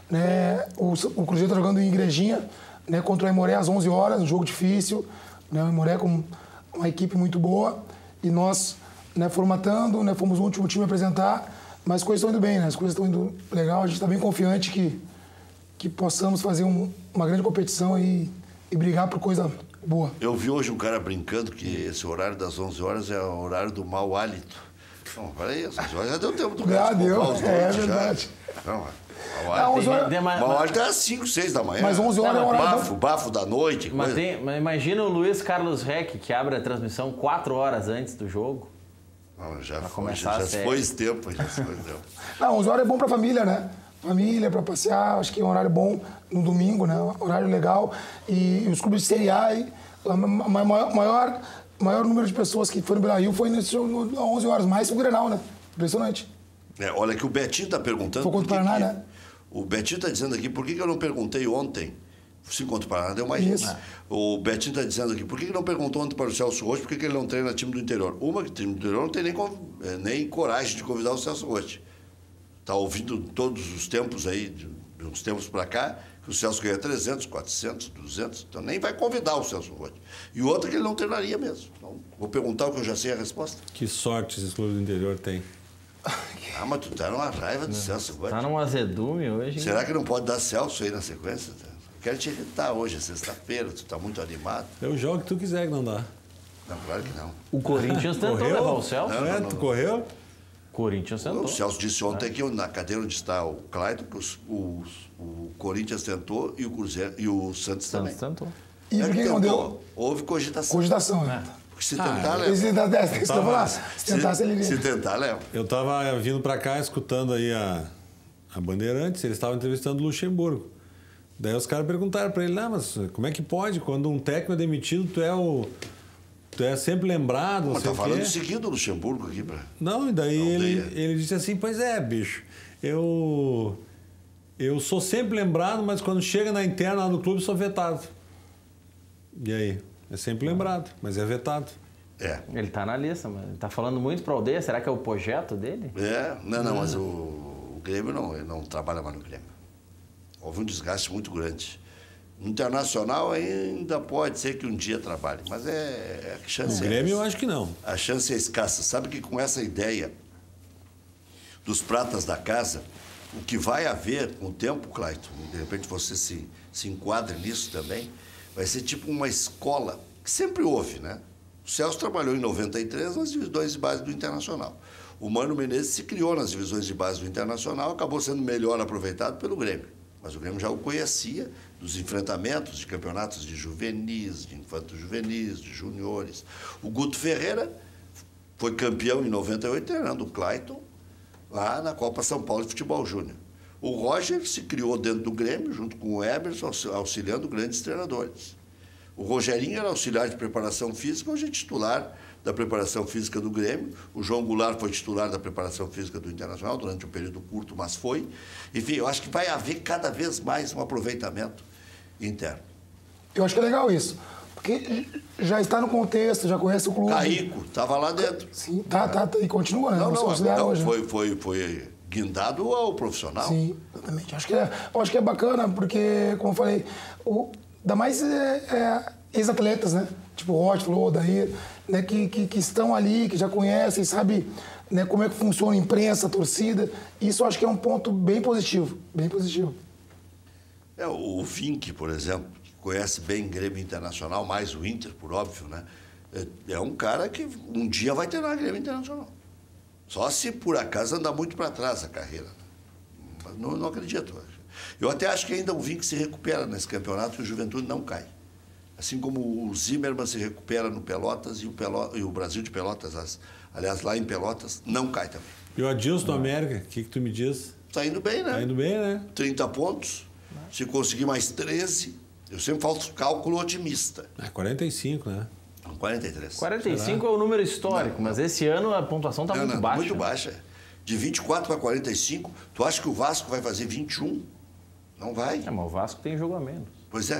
Né? O, o Cruzeiro tá jogando em Igrejinha, né? Contra o Aimoré às onze horas, um jogo difícil. Né? O Aimoré com uma equipe muito boa. E nós, né, formatando, né, fomos o último time a apresentar, mas as coisas estão indo bem, né? As coisas estão indo legal, a gente está bem confiante que, que possamos fazer um, uma grande competição e, e brigar por coisa boa. Eu vi hoje um cara brincando que esse horário das onze horas é o horário do mau hálito. Não, peraí, às onze horas já deu tempo do Já cara deu, comprar os é doentes, verdade. Já. Não, mau Ah, onze hálito. horas- Tem- tem- Mau hálito é às cinco, seis da manhã. Mas onze horas é um horário Bafo, bafo da noite. Mas, coisa. tem, mas imagina o Luiz Carlos Reck, que abre a transmissão quatro horas antes do jogo. Não, já foi, começar já, a já se série. foi esse tempo, já se foi esse tempo. Não, onze horas é bom para família, né? Família, para passear, acho que é um horário bom no domingo, né? Um horário legal. E os clubes de Série A, e a ma- ma- maior, maior, maior número de pessoas que foram no Beira-Rio foi nesse jogo, às onze horas, mais o Grenal, né? Impressionante. É, olha que o Betinho está perguntando... Foi contra por o que Paraná, que- né? O Betinho está dizendo aqui, por que, que eu não perguntei ontem? Se contra o Paraná, deu mais Isso. gente. O Betinho está dizendo aqui, por que, que não perguntou ontem para o Celso Rotti por que, que ele não treina time do interior? Uma, que time do interior não tem nem, conv- eh, nem coragem de convidar o Celso Rotti. Está ouvindo todos os tempos aí, de, de uns tempos para cá, que o Celso ganha trezentos, quatrocentos, duzentos, então nem vai convidar o Celso Rotti. E outra que ele não treinaria mesmo. Então, vou perguntar o que eu já sei a resposta. Que sorte esses clubes do interior têm. Ah, mas tu tá numa raiva do Celso Rotti. Tá num azedume hoje. Será que não pode dar Celso aí na sequência? Quero te irritar hoje, é sexta-feira, tu tá muito animado. Eu jogo o que tu quiser que não dá. Não, claro que não. O Corinthians tentou Correu? levar o Celso. Não, é, não, tu não. correu? O Corinthians tentou. O Celso disse ontem que na cadeira onde está o Clayton, que os, os- o Corinthians tentou e o Cruzeiro e o Santos também. Santos tentou. E É por que que não tentou. deu? Houve cogitação. Cogitação, né? Porque se Ah, tentar, Esse leva. da dez, isso que eu vou falar. Se tentasse, ele Se, se iria. tentar, leva. Eu tava vindo pra cá escutando aí a, a Bandeirantes, eles estavam entrevistando o Luxemburgo. Daí os caras perguntaram pra ele, não, mas como é que pode? Quando um técnico é demitido, tu é o. Tu é sempre lembrado, não Mas sei tá o quê. falando seguido do Luxemburgo aqui, pra... Não, e daí Não, ele, daí é. ele disse assim, pois é, bicho, eu. Eu sou sempre lembrado, mas quando chega na interna lá do clube, sou vetado. E aí? É sempre lembrado, mas é vetado. É. Ele tá na lista, mas ele tá falando muito pra aldeia. Será que é o projeto dele? É, não, não, mas o, o Grêmio não, ele não trabalha mais no Grêmio. Houve um desgaste muito grande. No Internacional ainda pode ser que um dia trabalhe, mas é, é a chance. O é Grêmio eu essa. acho que não. A chance é escassa. Sabe que com essa ideia dos pratas da casa, o que vai haver com o tempo, Clayton, de repente você se, se enquadre nisso também, vai ser tipo uma escola, que sempre houve, né? O Celso trabalhou em noventa e três nas divisões de base do Internacional. O Mano Menezes se criou nas divisões de base do Internacional, acabou sendo melhor aproveitado pelo Grêmio. Mas o Grêmio já o conhecia dos enfrentamentos de campeonatos de juvenis, de infantos juvenis, de juniores. O Guto Ferreira foi campeão em noventa e oito, treinando o Clayton lá na Copa São Paulo de Futebol Júnior. O Roger se criou dentro do Grêmio, junto com o Emerson, auxiliando grandes treinadores. O Rogerinho era auxiliar de preparação física, hoje é titular da preparação física do Grêmio. O João Goulart foi titular da preparação física do Internacional durante um período curto, mas foi. Enfim, eu acho que vai haver cada vez mais um aproveitamento interno. Eu acho que é legal isso. Porque já está no contexto, já conhece o clube. Caico, estava lá dentro. Sim, tá, tá, tá, e continua, né? Não, Nosso não, auxiliar não hoje, né? foi, foi, foi guindado ao profissional. Sim, exatamente. Acho que é, eu acho que é bacana, porque, como eu falei, o, dá mais é, é, ex-atletas, né? Tipo o Roth falou, o Daí, né? Que, que, que estão ali, que já conhecem, sabe, né? Como é que funciona a imprensa, a torcida. Isso eu acho que é um ponto bem positivo, bem positivo. É, o Vink, por exemplo, que conhece bem Grêmio Internacional, mais o Inter, por óbvio, né? É, é um cara que um dia vai treinar Grêmio Internacional. Só se por acaso andar muito para trás a carreira. Mas não, não acredito. Eu até acho que ainda o Vink se recupera nesse campeonato e o Juventude não cai. Assim como o Zimmermann se recupera no Pelotas e o, Pelo, e o Brasil de Pelotas, as, aliás, lá em Pelotas, não cai também. E o Adilson do América, o que, que tu me diz? Está indo bem, né? Tá indo bem, né? trinta pontos. Se conseguir mais treze, eu sempre faço cálculo otimista. Ah, quarenta e cinco, né? quarenta e três. quarenta e cinco é o número histórico, Não, mas esse ano a pontuação tá Não, muito não, baixa. Muito baixa. De vinte e quatro para quarenta e cinco, tu acha que o Vasco vai fazer vinte e um? Não vai. É, mas o Vasco tem jogo a menos. Pois é.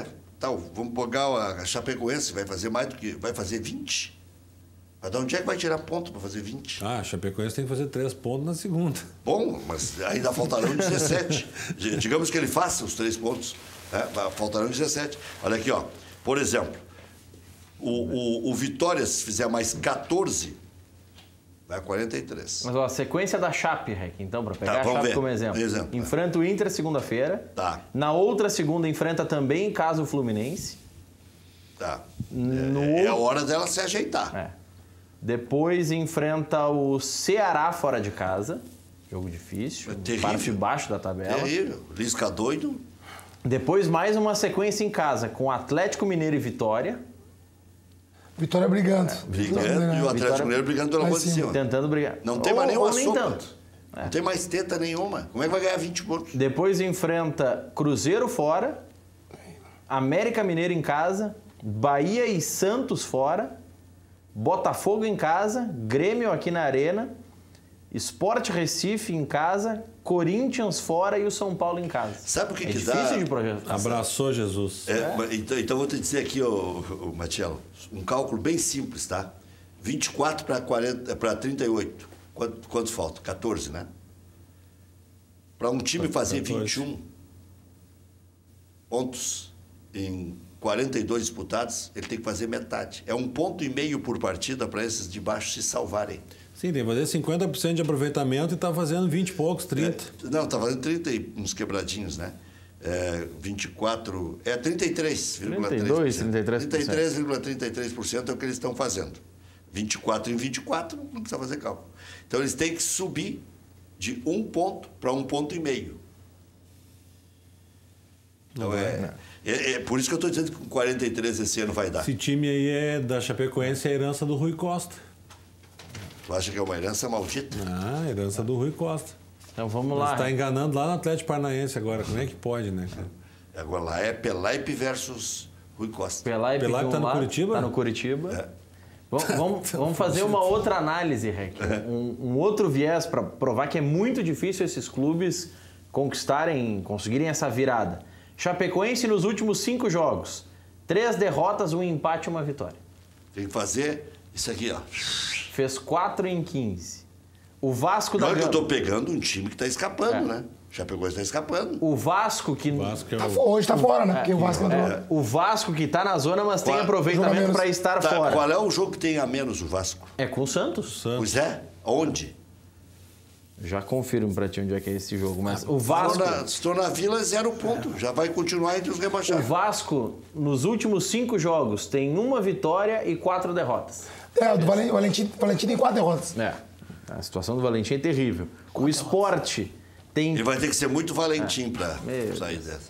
Tá, vamos pegar a Chapecoense, vai fazer mais do que... Vai fazer vinte? Mas de onde é que vai tirar ponto para fazer vinte? Ah, a Chapecoense tem que fazer três pontos na segunda. Bom, mas ainda faltarão dezessete. Digamos que ele faça os três pontos. Né? Faltarão dezessete. Olha aqui, ó. Por exemplo, o, o, o Vitória, se fizer mais quatorze, vai a quarenta e três. Mas ó, a sequência da Chape, Rec, então, para pegar Tá, a vamos Chape ver. como exemplo. Exemplo, Enfrenta o Inter segunda-feira. Tá. Na outra segunda enfrenta também em casa o Fluminense. Tá. No É, é a outro- hora dela se ajeitar. É. Depois enfrenta o Ceará fora de casa. Jogo difícil. É terrível. Parte de baixo da tabela. Terrível. Lisca doido. Depois mais uma sequência em casa com Atlético Mineiro e Vitória. Vitória brigando. Brigando. Vitória, E o né? Atlético Vitória- Mineiro brigando pela Lá em bola de cima. cima. Tentando brigar. Não tem Ou- mais nenhuma ou nem sopa. tanto. Não tem mais teta nenhuma. Como é que vai ganhar vinte pontos? Depois enfrenta Cruzeiro fora, América Mineiro em casa, Bahia e Santos fora, Botafogo em casa, Grêmio aqui na Arena, Sport Recife em casa, Corinthians fora e o São Paulo em casa. Sabe o que é que difícil dá? de projetar. Abraçou Jesus. É, mas Então, então vou te dizer aqui, ô, ô, Matiello, um cálculo bem simples, tá? vinte e quatro para trinta e oito. Quanto, quantos faltam? quatorze, né? Para um time fazer quatorze. vinte e um pontos em quarenta e dois disputados, ele tem que fazer metade. É um ponto e meio por partida para esses de baixo se salvarem. Sim, tem que fazer cinquenta por cento de aproveitamento e tá fazendo vinte e poucos, trinta. É, não, tá fazendo trinta e uns quebradinhos, né? É, vinte e quatro, é trinta e três vírgula três por cento. trinta e dois, trinta e três por cento. trinta e três vírgula trinta e três por cento é o que eles estão fazendo. vinte e quatro em vinte e quatro, não precisa fazer cálculo. Então eles têm que subir de um ponto para um ponto e meio. Então é, é, é por isso que eu estou dizendo que com quarenta e três esse ano vai dar. Esse time aí é da Chapecoense, é a herança do Rui Costa. Tu acha que é uma herança maldita? Ah, a herança do Rui Costa. Então vamos Mas lá. está enganando lá no Atlético Paranaense agora. Como é que pode, né, cara? Agora lá é Pelaipe versus Rui Costa. Pelaipe Pelaipe tá no lá, Curitiba? Tá no Curitiba. É. Vamos, vamos, vamos fazer uma outra análise, Rec. Um, um outro viés para provar que é muito difícil esses clubes conquistarem, conseguirem essa virada. Chapecoense nos últimos cinco jogos. Três derrotas, um empate e uma vitória. Tem que fazer isso aqui, ó. Fez quatro em quinze. O Vasco da Não é que eu Gama. estou pegando um time que está escapando, É. né? Chapecoense está escapando. O Vasco que. O Vasco é Tá o... fo- Hoje tá fora, né? Porque o Vasco entrou. É, o Vasco que tá na zona, mas tem Qual- jogo a aproveitamento menos. para estar Tá, fora. qual é o jogo que tem a menos o Vasco? É com o Santos. Santos. Pois é? Onde? Já confirmo para ti onde é que é esse jogo. Mas o Vasco. Estou na, estou na Vila, zero ponto. Já vai continuar entre os O rebaixados. Vasco, nos últimos cinco jogos, tem uma vitória e quatro derrotas. É, o do Valen- o Valentim, o Valentim tem quatro derrotas. É. A situação do Valentim é terrível. O Sport tem. Ele vai ter que ser muito Valentim para Meu sair dessa.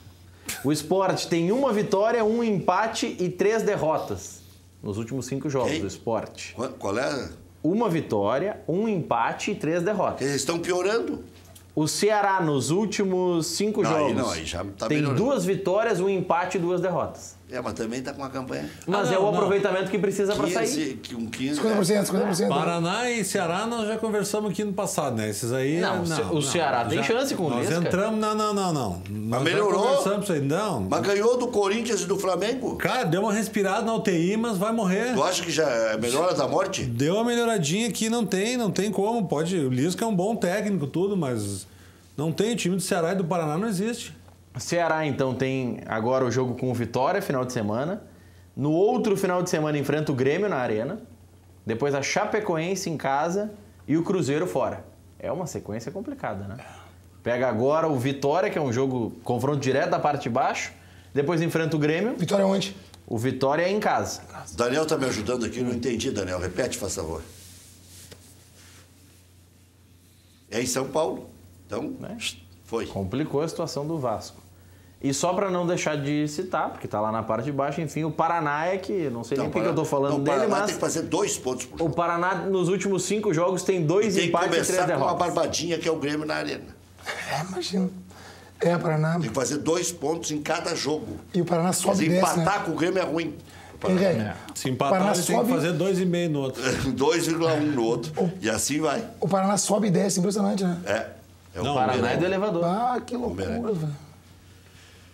O Sport tem uma vitória, um empate e três derrotas nos últimos cinco jogos Quem? do Sport. Qual, qual é? Uma vitória, um empate e três derrotas. Eles estão piorando. O Ceará, nos últimos cinco Não, aí jogos, não, aí já tá tem melhorando. duas vitórias, um empate e duas derrotas. É, mas também está com a campanha. Mas Ah, é não, o não. aproveitamento que precisa para sair. quinze, que um quinze. cinquenta por cento, cinquenta por cento. Paraná e Ceará nós já conversamos aqui no passado, né? Esses aí... Não, o Ce- o Ceará tem chance com o Nós Lisca. entramos... Não, não, não, não. Nós melhorou. já conversamos isso aí. Não. Mas ganhou do Corinthians e do Flamengo. Cara, deu uma respirada na U T I, mas vai morrer. Tu acha que já é melhora da morte? Deu uma melhoradinha aqui, não tem, não tem como. Pode, o Lisca é um bom técnico, tudo, mas não tem. O time do Ceará e do Paraná não existe. Ceará, então, tem agora o jogo com o Vitória, final de semana. No outro final de semana enfrenta o Grêmio na Arena. Depois a Chapecoense em casa e o Cruzeiro fora. É uma sequência complicada, né? Pega agora o Vitória, que é um jogo confronto direto da parte de baixo. Depois enfrenta o Grêmio. Vitória onde? O Vitória é em casa. Daniel tá me ajudando aqui, não entendi, Daniel. Repete, faz favor. É em São Paulo. Então, Né? foi. Complicou a situação do Vasco. E só para não deixar de citar, porque tá lá na parte de baixo, enfim, o Paraná é que, não sei nem por que eu tô falando não, o dele, Paraná mas tem que fazer dois pontos por o jogo. Paraná nos últimos cinco jogos tem dois Tem que empates e três começar com uma derrotas. barbadinha que é o Grêmio na Arena. É, imagina. É, Paraná. Tem que fazer dois pontos em cada jogo. E o Paraná Quer sobe dizer, e desce, empatar né? com o Grêmio é ruim. O Hein, Paraná. Reg? Se O empatar, Paraná ele tem que sobe- fazer dois e meio no outro. dois vírgula um no outro. E assim vai. O Paraná sobe e desce, impressionante, né? É. É o Não, O Paraná é do Palmeiras. elevador. Ah, que loucura, Palmeiras. velho.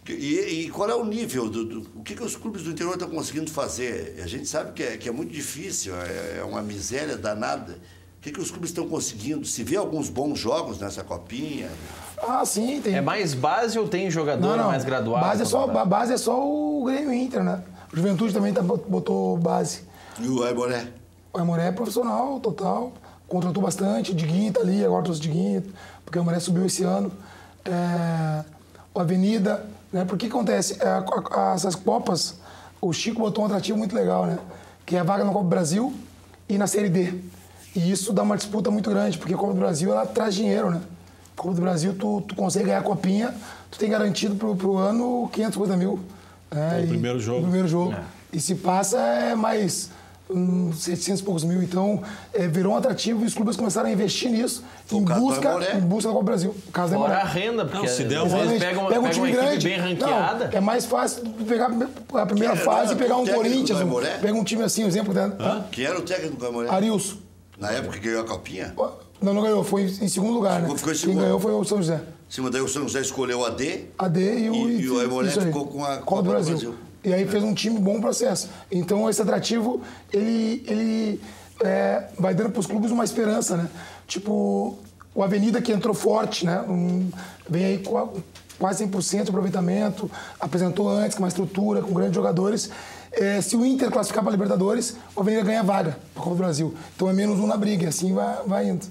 E, e qual é o nível? Do, do, o que, que os clubes do interior estão conseguindo fazer? A gente sabe que é, que é muito difícil, é, é uma miséria danada. O que, que os clubes estão conseguindo? Se vê alguns bons jogos nessa copinha? Ah, sim. Tem... É mais base ou tem jogador não, não. mais graduado? Base é, só, a base é só o Grêmio Inter, né? O Juventude também tá, botou base. E o Aimoré? O Aimoré é profissional, total. Contratou bastante. O Diguinho tá ali, agora trouxe o Diguinho, porque o Aimoré subiu esse ano. É... O Avenida... Né? Porque que acontece? É, a, a, essas Copas, o Chico botou um atrativo muito legal, né? Que é a vaga na Copa do Brasil e na Série D. E isso dá uma disputa muito grande, porque a Copa do Brasil, ela traz dinheiro, né? A Copa do Brasil, tu, tu consegue ganhar a copinha, tu tem garantido pro, pro ano quinhentos e cinquenta mil. Né? É o e, primeiro jogo. O primeiro jogo. É. E se passa, é mais... Um, setecentos e poucos mil, então é, virou um atrativo e os clubes começaram a investir nisso em busca, em busca da Copa do Brasil. O caso Fora da a renda, porque não, se der às uma- vezes pega uma, pega um pega time uma grande, equipe bem ranqueada. Não, é mais fácil tu pegar a primeira Quem era- fase e era pegar o um técnico Corinthians, do um, Aimoré? pega um time assim, um exemplo, né? Quem era o técnico do Aimoré? Arilson. Na época que ganhou a copinha? Não, não ganhou, foi em segundo lugar, né? Ficou em Quem segundo. ganhou foi o São José. Sim, mas daí o São José escolheu a D. A D e o, E- e o Aimoré isso aí. ficou com a Copa do Brasil. E aí fez um time bom processo. Então esse atrativo, ele, ele é, vai dando para os clubes uma esperança, né? Tipo, o Avenida que entrou forte, né? Um, vem aí com a- quase cem por cento de aproveitamento, apresentou antes com uma estrutura, com grandes jogadores. É, se o Inter classificar para a Libertadores, o Avenida ganha vaga para a Copa do Brasil. Então é menos um na briga, e assim vai, vai indo.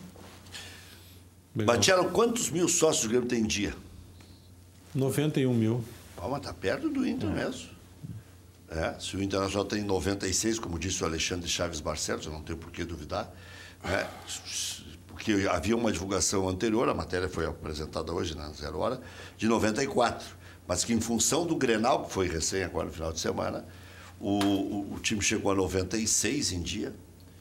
Legal. Bateram quantos mil sócios o Grêmio tem em dia? noventa e um mil. Pô, mas tá perto do Inter mesmo. É, se o Internacional tem noventa e seis, como disse o Alexandre Chaves Barcelos, eu não tenho por que duvidar, né? Porque havia uma divulgação anterior, a matéria foi apresentada hoje na Zero Hora, de noventa e quatro, mas que em função do Grenal, que foi recém agora no final de semana, o, o, o time chegou a noventa e seis em dia.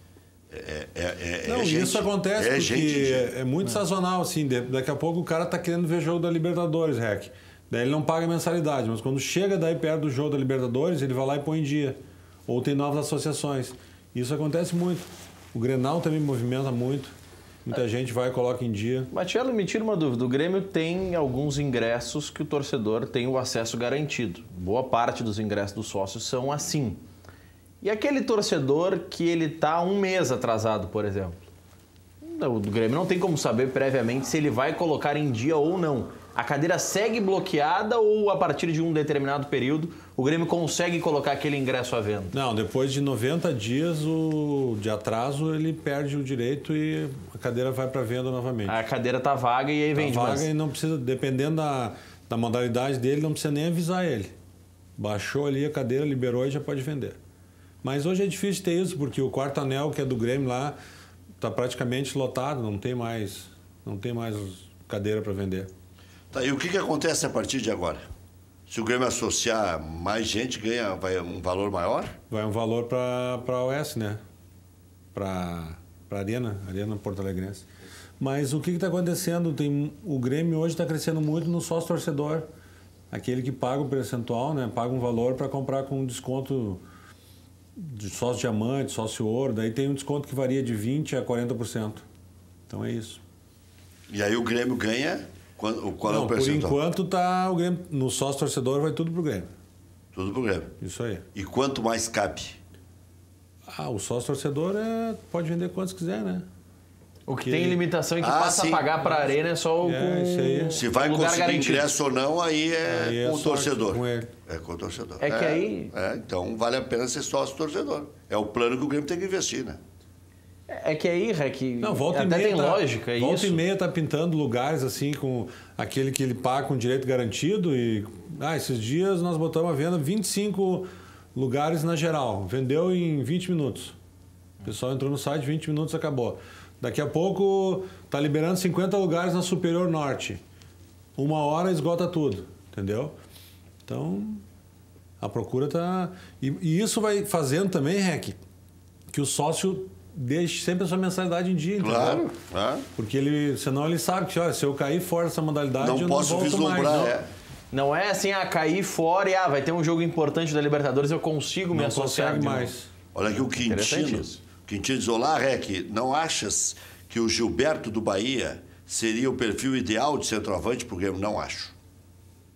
É, é, é, Não, é isso gente, acontece é porque gente em dia. é, é muito sazonal, assim. de- Daqui a pouco o cara tá querendo ver jogo da Libertadores, Rec. Daí ele não paga mensalidade, mas quando chega daí perto do jogo da Libertadores, ele vai lá e põe em dia. Ou tem novas associações. Isso acontece muito. O Grenal também movimenta muito. Muita gente vai e coloca em dia. Matiello, me tira uma dúvida. O Grêmio tem alguns ingressos que o torcedor tem o acesso garantido. Boa parte dos ingressos dos sócios são assim. E aquele torcedor que ele está um mês atrasado, por exemplo? O do Grêmio não tem como saber previamente se ele vai colocar em dia ou não. A cadeira segue bloqueada ou a partir de um determinado período o Grêmio consegue colocar aquele ingresso à venda? Não, depois de noventa dias o, de atraso, ele perde o direito e a cadeira vai para venda novamente. A cadeira tá vaga e aí vende. A vaga mas... e não precisa, dependendo da, da modalidade dele, não precisa nem avisar ele. Baixou ali a cadeira, liberou e já pode vender. Mas hoje é difícil ter isso, porque o quarto anel, que é do Grêmio lá, está praticamente lotado, não tem mais, não tem mais cadeira para vender. Tá, e o que, que acontece a partir de agora? Se o Grêmio associar mais gente, ganha vai um valor maior? Vai um valor para a O S, né? Para a Arena, Arena Porto Alegrense. Mas o que está acontecendo? Tem, o Grêmio hoje está crescendo muito no sócio torcedor. Aquele que paga o percentual, né? Paga um valor para comprar com desconto de sócio diamante, sócio ouro. Daí tem um desconto que varia de vinte por cento a quarenta por cento. Então é isso. E aí o Grêmio ganha... Qual, qual Não, é o por percentual? enquanto tá o Grêmio, no sócio torcedor vai tudo pro Grêmio. Tudo pro Grêmio. Isso aí. E quanto mais cabe? Ah, o sócio torcedor é, pode vender quantos quiser, né? O que Que- tem limitação e que Ah, passa sim. a pagar para a Arena é só o É, com isso aí. Se vai o lugar conseguir garantido. ingresso ou não, aí é Aí é com o sorte torcedor. com ele. É com o torcedor. É que aí- É, então vale a pena ser sócio torcedor. É o plano que o Grêmio tem que investir, né? É que aí, Rec, Não, volta e até meia tem tá, lógica volta isso. e meia tá pintando lugares assim com aquele que ele paga com direito garantido e ah, esses dias nós botamos à venda vinte e cinco lugares na geral, vendeu em vinte minutos. O pessoal entrou no site, vinte minutos acabou. Daqui a pouco tá liberando cinquenta lugares na Superior Norte. Uma hora esgota tudo, entendeu? Então a procura tá e, e isso vai fazendo também, Rec, que o sócio deixe sempre a sua mensalidade em dia, entendeu? Claro. É. Porque ele, senão ele sabe que, olha, se eu cair fora dessa modalidade, Não eu posso não volto vislumbrar, mais. Não, é. Não é assim, ah, cair fora e ah, vai ter um jogo importante da Libertadores, eu consigo me não associar consegue de novo. mais. Olha aqui o Interessante Quintino. isso. Quintino diz, olá, Rec, não achas que o Gilberto do Bahia seria o perfil ideal de centroavante para o Grêmio? Não acho.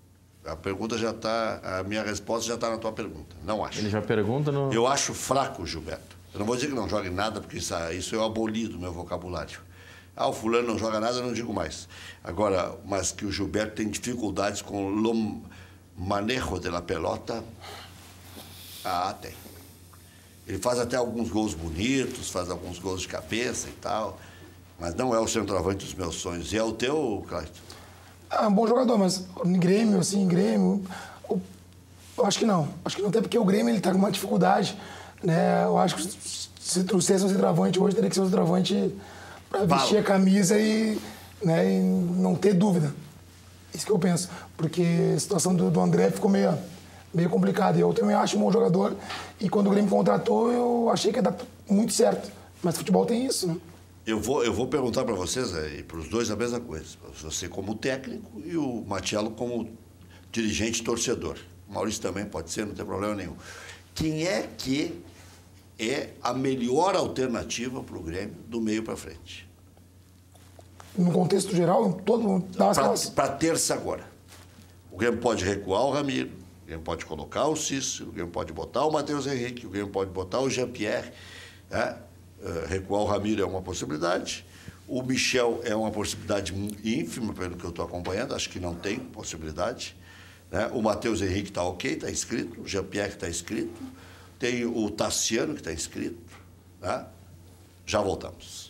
A pergunta já está, a minha resposta já está na tua pergunta. Não acho. Ele já pergunta no... Eu acho fraco o Gilberto. Eu não vou dizer que não jogue nada, porque isso, isso eu aboli do meu vocabulário. Ah, o fulano não joga nada, eu não digo mais. Agora, mas que o Gilberto tem dificuldades com o manejo de la pelota, ah, tem. Ele faz até alguns gols bonitos, faz alguns gols de cabeça e tal, mas não é o centroavante dos meus sonhos. E é o teu, Clayton? É um bom jogador, mas em Grêmio, assim, em Grêmio, eu, eu acho que não. Acho que não, até porque o Grêmio ele tá com uma dificuldade, né? Eu acho que se trouxesse um centroavante hoje, teria que ser um centroavante para vestir a camisa e, né, e não ter dúvida. Isso que eu penso. Porque a situação do, do André ficou meio, meio complicada. Eu também acho um bom jogador. E quando o Grêmio contratou, eu achei que ia dar muito certo. Mas futebol tem isso, né? Eu vou, eu vou perguntar para vocês, e para os dois a mesma coisa. Você como técnico e o Matiello como dirigente torcedor. O Maurício também pode ser, não tem problema nenhum. Quem é que é a melhor alternativa para o Grêmio do meio para frente? No contexto geral, todo para terça agora. O Grêmio pode recuar o Ramiro, o Grêmio pode colocar o Cícero, o Grêmio pode botar o Matheus Henrique, o Grêmio pode botar o Jean-Pierre. É? Uh, recuar o Ramiro é uma possibilidade. O Michel é uma possibilidade ínfima, pelo que eu estou acompanhando, acho que não tem possibilidade. Né? O Matheus Henrique está ok, está inscrito, o Jean-Pierre está inscrito, tem o Tassiano que está inscrito. Né? Já voltamos.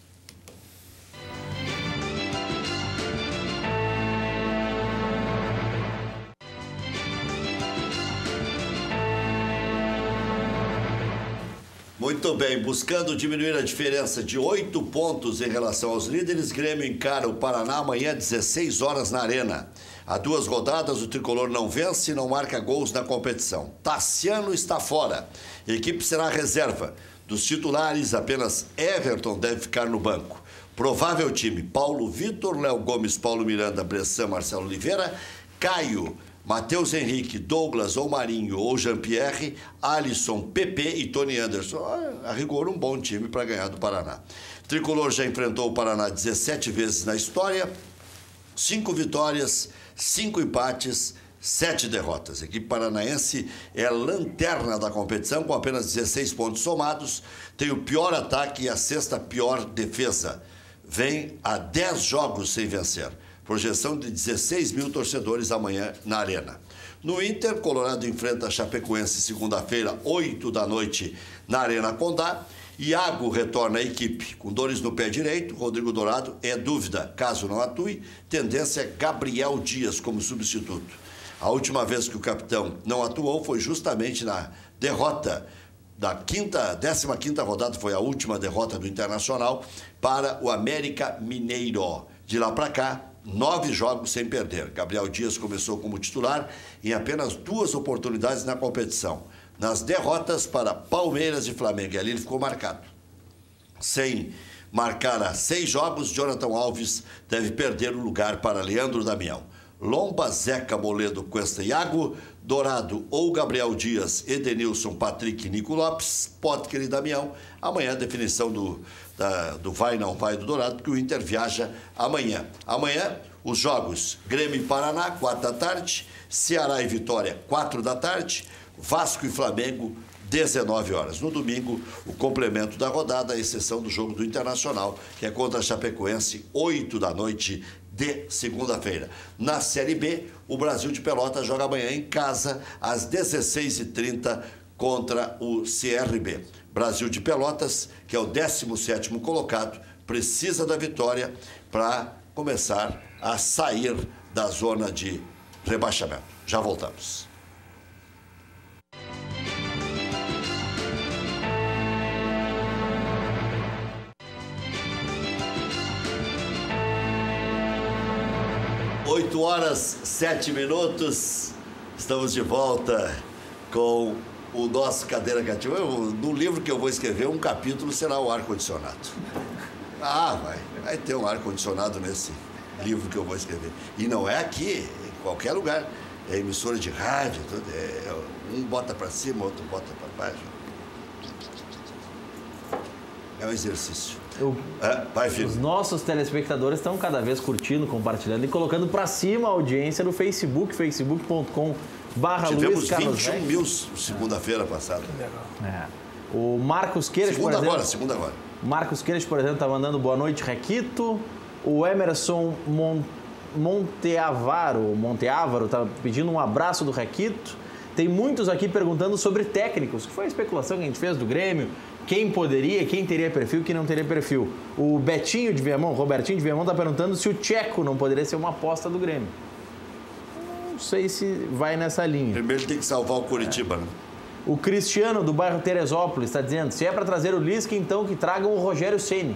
Muito bem, buscando diminuir a diferença de oito pontos em relação aos líderes, Grêmio encara o Paraná amanhã, dezesseis horas na Arena. Há duas rodadas, o tricolor não vence e não marca gols na competição. Tassiano está fora. A equipe será reserva. Dos titulares, apenas Everton deve ficar no banco. Provável time: Paulo Vitor, Léo Gomes, Paulo Miranda, Bressan, Marcelo Oliveira, Caio, Matheus Henrique, Douglas ou Marinho ou Jean-Pierre, Alisson, Pepe e Tony Anderson. A rigor, um bom time para ganhar do Paraná. Tricolor já enfrentou o Paraná dezessete vezes na história, cinco vitórias, cinco empates, sete derrotas. A equipe paranaense é a lanterna da competição, com apenas dezesseis pontos somados, tem o pior ataque e a sexta pior defesa. Vem a dez jogos sem vencer. Projeção de dezesseis mil torcedores amanhã na Arena. No Inter, Colorado enfrenta a Chapecoense segunda-feira, oito da noite, na Arena Condá. Iago retorna à equipe. Com dores no pé direito, Rodrigo Dourado é dúvida. Caso não atue, tendência é Gabriel Dias como substituto. A última vez que o capitão não atuou foi justamente na derrota da quinta, décima quinta rodada, foi a última derrota do Internacional para o América Mineiro. De lá para cá, nove jogos sem perder. Gabriel Dias começou como titular em apenas duas oportunidades na competição. Nas derrotas para Palmeiras e Flamengo. E ali ele ficou marcado. Sem marcar a seis jogos, Jonathan Alves deve perder o lugar para Leandro Damião. Lomba, Zeca, Moledo, Cuesta, Iago, Dourado ou Gabriel Dias, Edenilson, Patrick, Nico Lopes, Potker e Damião. Amanhã a definição do, da, do vai não vai do Dourado, porque o Inter viaja amanhã. Amanhã os jogos: Grêmio e Paraná, quatro da tarde, Ceará e Vitória, quatro da tarde, Vasco e Flamengo, dezenove horas. No domingo, o complemento da rodada, a exceção do jogo do Internacional, que é contra a Chapecoense, oito da noite de segunda-feira. Na Série B, o Brasil de Pelotas joga amanhã em casa, às dezesseis e trinta, contra o C R B. Brasil de Pelotas, que é o décimo sétimo colocado, precisa da vitória para começar a sair da zona de rebaixamento. Já voltamos. oito horas, sete minutos, estamos de volta com o nosso Cadeira Cativa. Eu, no livro que eu vou escrever, um capítulo será o ar-condicionado. Ah, vai, vai ter um ar-condicionado nesse livro que eu vou escrever. E não é aqui, é em qualquer lugar. É emissora de rádio, tudo, é, um bota para cima, outro bota para baixo. É um exercício. Eu, É, vai, filho. Os nossos telespectadores estão cada vez curtindo, compartilhando e colocando para cima a audiência no Facebook, facebook ponto com barra Luiz Carlos Tivemos vinte e um mil segunda-feira passada. É. O Marcos Queiroz, por Segunda exemplo... agora, segunda agora. Marcos Queiroz, por exemplo, está mandando boa noite, Requito. O Emerson Mon... Monteavaro, Monteávaro está pedindo um abraço do Requito. Tem muitos aqui perguntando sobre técnicos, que foi a especulação que a gente fez do Grêmio. Quem poderia, quem teria perfil, quem não teria perfil. O Betinho de Viamão, Robertinho de Viamão, está perguntando se o Tcheco não poderia ser uma aposta do Grêmio. Não sei se vai nessa linha. Primeiro tem que salvar o Curitiba, né? O Cristiano, do bairro Teresópolis, está dizendo, se é para trazer o Lisca, então que tragam o Rogério Ceni.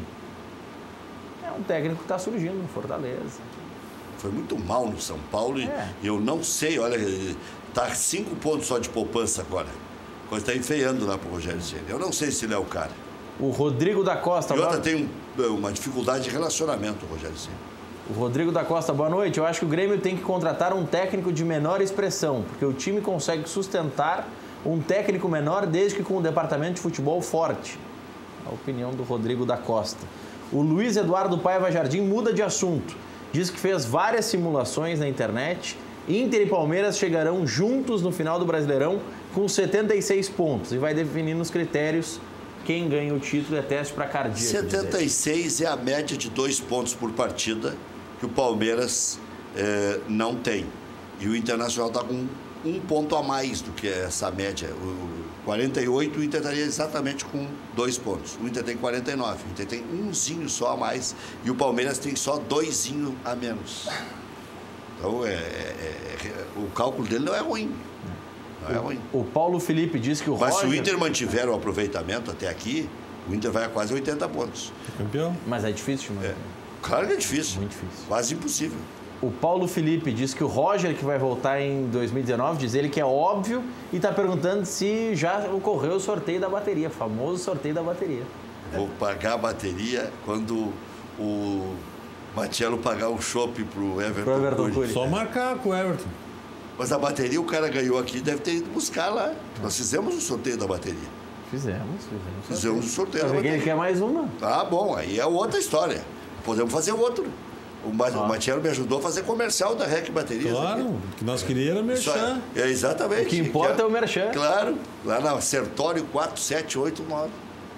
É um técnico que está surgindo no Fortaleza. Foi muito mal no São Paulo e É. eu não sei, olha, tá cinco pontos só de poupança agora. A coisa está enfeiando lá pro Rogério Ceni. Eu não sei se ele é o cara. O Rodrigo da Costa... E outra boa- tem um- uma dificuldade de relacionamento, o Rogério Ceni. O Rodrigo da Costa, boa noite. Eu acho que o Grêmio tem que contratar um técnico de menor expressão, porque o time consegue sustentar um técnico menor desde que com um departamento de futebol forte. A opinião do Rodrigo da Costa. O Luiz Eduardo Paiva Jardim muda de assunto. Diz que fez várias simulações na internet. Inter e Palmeiras chegarão juntos no final do Brasileirão com setenta e seis pontos e vai definir nos critérios quem ganha o título. É teste para cardíaco. setenta e seis é a média de dois pontos por partida que o Palmeiras eh, não tem. E o Internacional está com um ponto a mais do que essa média. O quarenta e oito, o Inter estaria exatamente com dois pontos. O Inter tem quarenta e nove, o Inter tem umzinho só a mais e o Palmeiras tem só doisinho a menos. Então, é, é- é- o cálculo dele não é ruim. Não é ruim. O Paulo Felipe diz que o Mas se Roger... o Inter mantiver o aproveitamento até aqui, o Inter vai a quase oitenta pontos. Campeão. Mas é difícil, mano. É. Claro que é difícil. Muito difícil. Quase impossível. O Paulo Felipe diz que o Roger, que vai voltar em dois mil e dezenove, diz ele que é óbvio e está perguntando se já ocorreu o sorteio da bateria, famoso sorteio da bateria. Vou pagar a bateria quando o Matiello pagar o chopp pro Everton, Pro Everton Cury. Cury. Só marcar com o Everton. Mas a bateria o cara ganhou aqui, deve ter ido buscar lá. Nós fizemos o sorteio da bateria. Fizemos, fizemos. Fizemos o sorteio Pra da ver quem bateria. quer mais uma. Ah, bom, aí é outra história. Podemos fazer outro. O, Ma o Matiello me ajudou a fazer comercial da R E C Baterias. Claro, aqui. o que nós queríamos era Isso aí. merchan. É, exatamente. O que importa Que é o merchan. Claro, lá na Sertório quatro sete oito nove.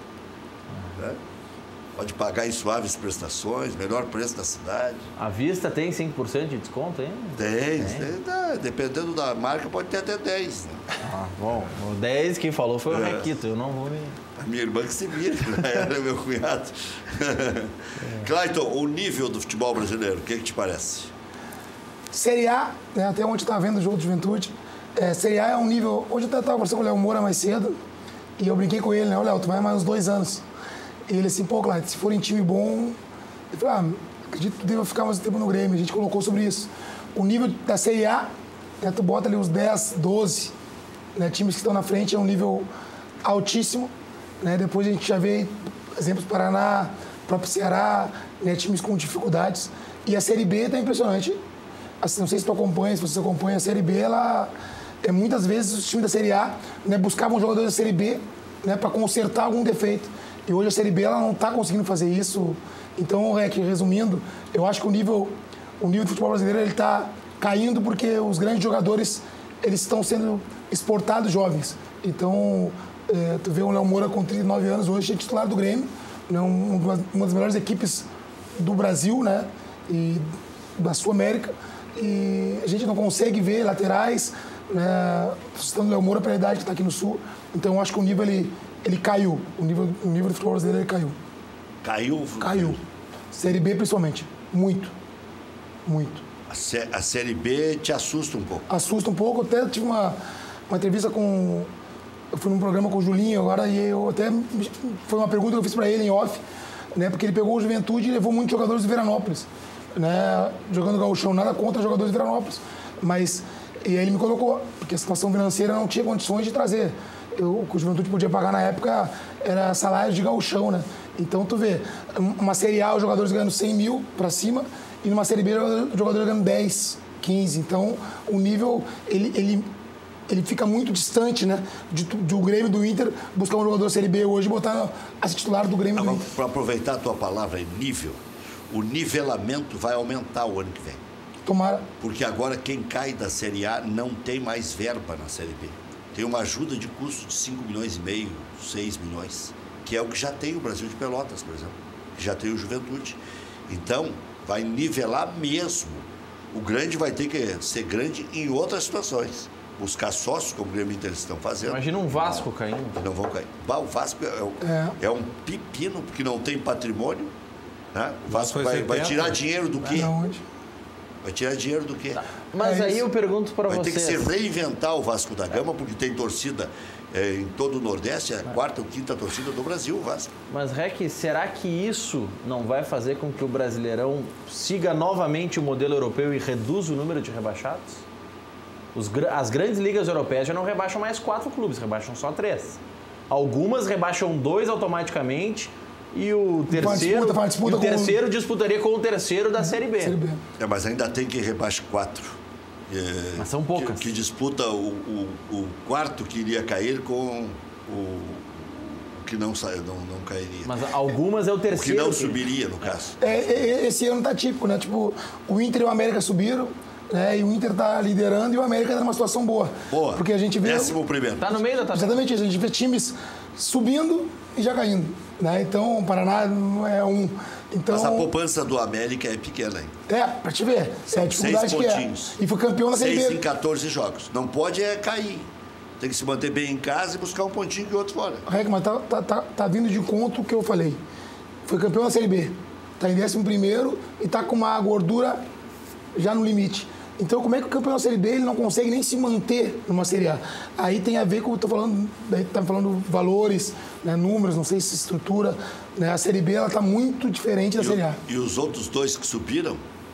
É. Pode pagar em suaves prestações, melhor preço da cidade. A Vista tem cinco por cento de desconto, hein? Tem, tem, tá, dependendo da marca, pode ter até dez. Né? Ah, bom. O dez quem falou foi o É. Requito, eu não vou me... A minha irmã que se vira, né? Era meu cunhado. Clayton, o nível do futebol brasileiro, o que, que te parece? Série A, né, até onde está vendo o jogo de juventude, é, Série A é um nível... Hoje eu até estava conversando com o Léo Moura mais cedo e eu brinquei com ele, né? Ô, Léo, tu vai mais uns dois anos. E ele assim, pô, Clayton, se for em time bom... Eu falei, ah, acredito que tu deva ficar mais tempo no Grêmio. A gente colocou sobre isso. O nível da Série A, né, tu bota ali os dez, doze, né, times que estão na frente, é um nível altíssimo. Né? Depois a gente já vê exemplos do Paraná, próprio Ceará, né, times com dificuldades. E a Série B está impressionante. Assim, não sei se tu acompanha, se você acompanha a Série B, ela... É, muitas vezes os times da Série A, né, buscavam jogadores da Série B, né, para consertar algum defeito. E hoje a Série B ela não está conseguindo fazer isso. Então, é que resumindo, eu acho que o nível, o nível do futebol brasileiro ele está caindo porque os grandes jogadores eles estão sendo exportados jovens. Então, é, tu vê o Léo Moura com trinta e nove anos, hoje é titular do Grêmio, né, uma, uma das melhores equipes do Brasil, né, e da Sul-América. E a gente não consegue ver laterais, né, citando o Léo Moura pela idade que está aqui no Sul. Então, eu acho que o nível ele, ele caiu. O nível, o nível do futebol brasileiro ele caiu. Caiu? Caiu. Série B, principalmente. Muito. Muito. A, sé a Série B te assusta um pouco. Assusta um pouco. Eu até tive uma, uma entrevista com... Eu fui num programa com o Julinho agora e eu até... Foi uma pergunta que eu fiz para ele em off, né? Porque ele pegou o Juventude e levou muitos jogadores de Veranópolis, né? Jogando gauchão, nada contra jogadores de Veranópolis. Mas... E aí ele me colocou, porque a situação financeira não tinha condições de trazer. Eu, o que o Juventude podia pagar na época era salário de gauchão, né? Então, tu vê, uma Série A, os jogadores ganhando cem mil para cima, e numa Série B, os jogadores ganhando dez, quinze. Então, o nível, ele, ele ele fica muito distante, né? De, de o Grêmio do Inter buscar um jogador Série B hoje e botar a titular do Grêmio do Inter. Para aproveitar a tua palavra, nível, o nivelamento vai aumentar o ano que vem. Tomara. Porque agora quem cai da Série A não tem mais verba na Série B. Tem uma ajuda de custo de cinco milhões e meio, seis milhões, que é o que já tem o Brasil de Pelotas, por exemplo, que já tem o Juventude. Então, vai nivelar mesmo. O grande vai ter que ser grande em outras situações. Buscar sócios, como o Grêmio Inter estão fazendo. Imagina um Vasco caindo. Não vão cair. Bah, o Vasco é, é. é um pepino, porque não tem patrimônio. Né? O Vasco vai, vai tirar dinheiro do quê? Vai tirar dinheiro do quê? Tá. Mas é aí eu pergunto para vocês... Vai ter que se reinventar o Vasco da Gama, porque tem torcida é, em todo o Nordeste, é a quarta ou quinta torcida do Brasil, o Vasco. Mas, Rec, será que isso não vai fazer com que o Brasileirão siga novamente o modelo europeu e reduza o número de rebaixados? Os, as grandes ligas europeias já não rebaixam mais quatro clubes, rebaixam só três. Algumas rebaixam dois automaticamente e o terceiro, disputa, disputa e o terceiro com... disputaria com o terceiro da Série B. Série B. É, mas ainda tem que rebaixar quatro. É, mas são poucas. Que, que disputa o, o, o quarto que iria cair com o, o que não, não, não cairia. Mas algumas é o terceiro. O que não subiria, no caso. É, esse ano tá típico, né? Tipo, o Inter e o América subiram. É, e o Inter está liderando e o América está numa situação boa. Boa. Porque a gente vê. Décimo primeiro. Está no meio da tabela. Exatamente isso. A gente vê times subindo e já caindo. Né? Então, o Paraná não é um. Então, mas a poupança do América é pequena ainda. É, para te ver. É a dificuldade Seis pontinhos. Que é. E foi campeão na Série B. Seis em quatorze jogos. Não pode é cair. Tem que se manter bem em casa e buscar um pontinho que o outro fora. Rec, mas tá, tá, tá, tá vindo de encontro o que eu falei. Foi campeão na Série B. Está em décimo primeiro e está com uma gordura já no limite. Então, como é que o campeão da Série B ele não consegue nem se manter numa Série A? Aí tem a ver com o que eu estou falando, daí tá falando valores, né, números, não sei se estrutura. Né? A Série B ela está muito diferente da e Série A. O, e os outros dois que subiram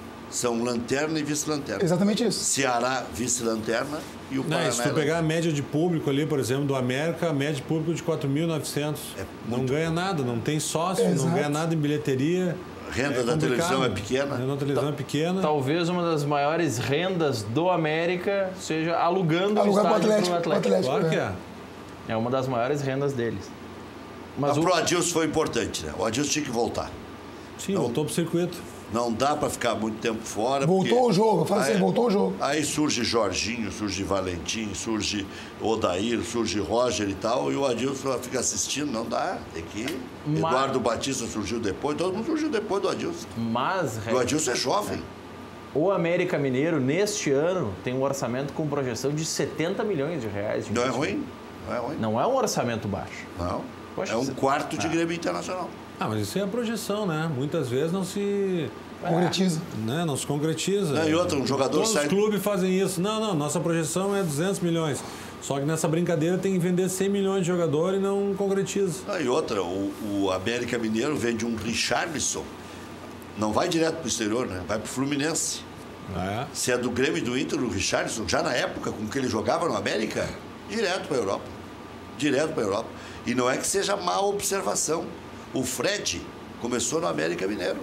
são Lanterna e Vice-Lanterna. Exatamente isso. Ceará, Vice-Lanterna e o Paraná. Não, se tu pegar a média de público ali, por exemplo, do América, a média de público de quatro mil e novecentos. É não ganha bom. nada, não tem sócio, Exato. não ganha nada em bilheteria. Renda é da televisão é pequena. Renda da televisão é pequena. Talvez uma das maiores rendas do América seja alugando o estádio Atlético, para o Atlético. Atlético. Claro que é. É uma das maiores rendas deles. Mas, Mas o... pro Adilson foi importante, né? O Adilson tinha que voltar. Sim, não, voltou pro circuito. Não dá para ficar muito tempo fora. Voltou porque... o jogo, fala assim, aí, voltou o jogo. Aí surge Jorginho, surge Valentim, surge Odair, surge Roger e tal, e o Adilson fica assistindo, não dá, tem que ir. Mas... Eduardo Batista surgiu depois, todo mundo surgiu depois do Adilson. Mas... O Adilson é jovem. O América Mineiro, neste ano, tem um orçamento com projeção de setenta milhões de reais. De não é ruim, não é ruim. Não é um orçamento baixo. Não, Poxa, é um você... quarto de ah. Grêmio Internacional. Ah, mas isso é a projeção, né? Muitas vezes não se... Concretiza. Né? Não se concretiza. Não, e outra, um jogador Todos sai... os clubes fazem isso. Não, não, nossa projeção é duzentos milhões. Só que nessa brincadeira tem que vender cem milhões de jogador e não concretiza. Não, e outra, o, o América Mineiro vende um Richarlison. Não vai direto pro exterior, né? Vai pro Fluminense. É. Se é do Grêmio e do Inter, o Richarlison, já na época com que ele jogava no América, direto para a Europa. Direto para a Europa. E não é que seja má observação. O Fred começou no América Mineiro.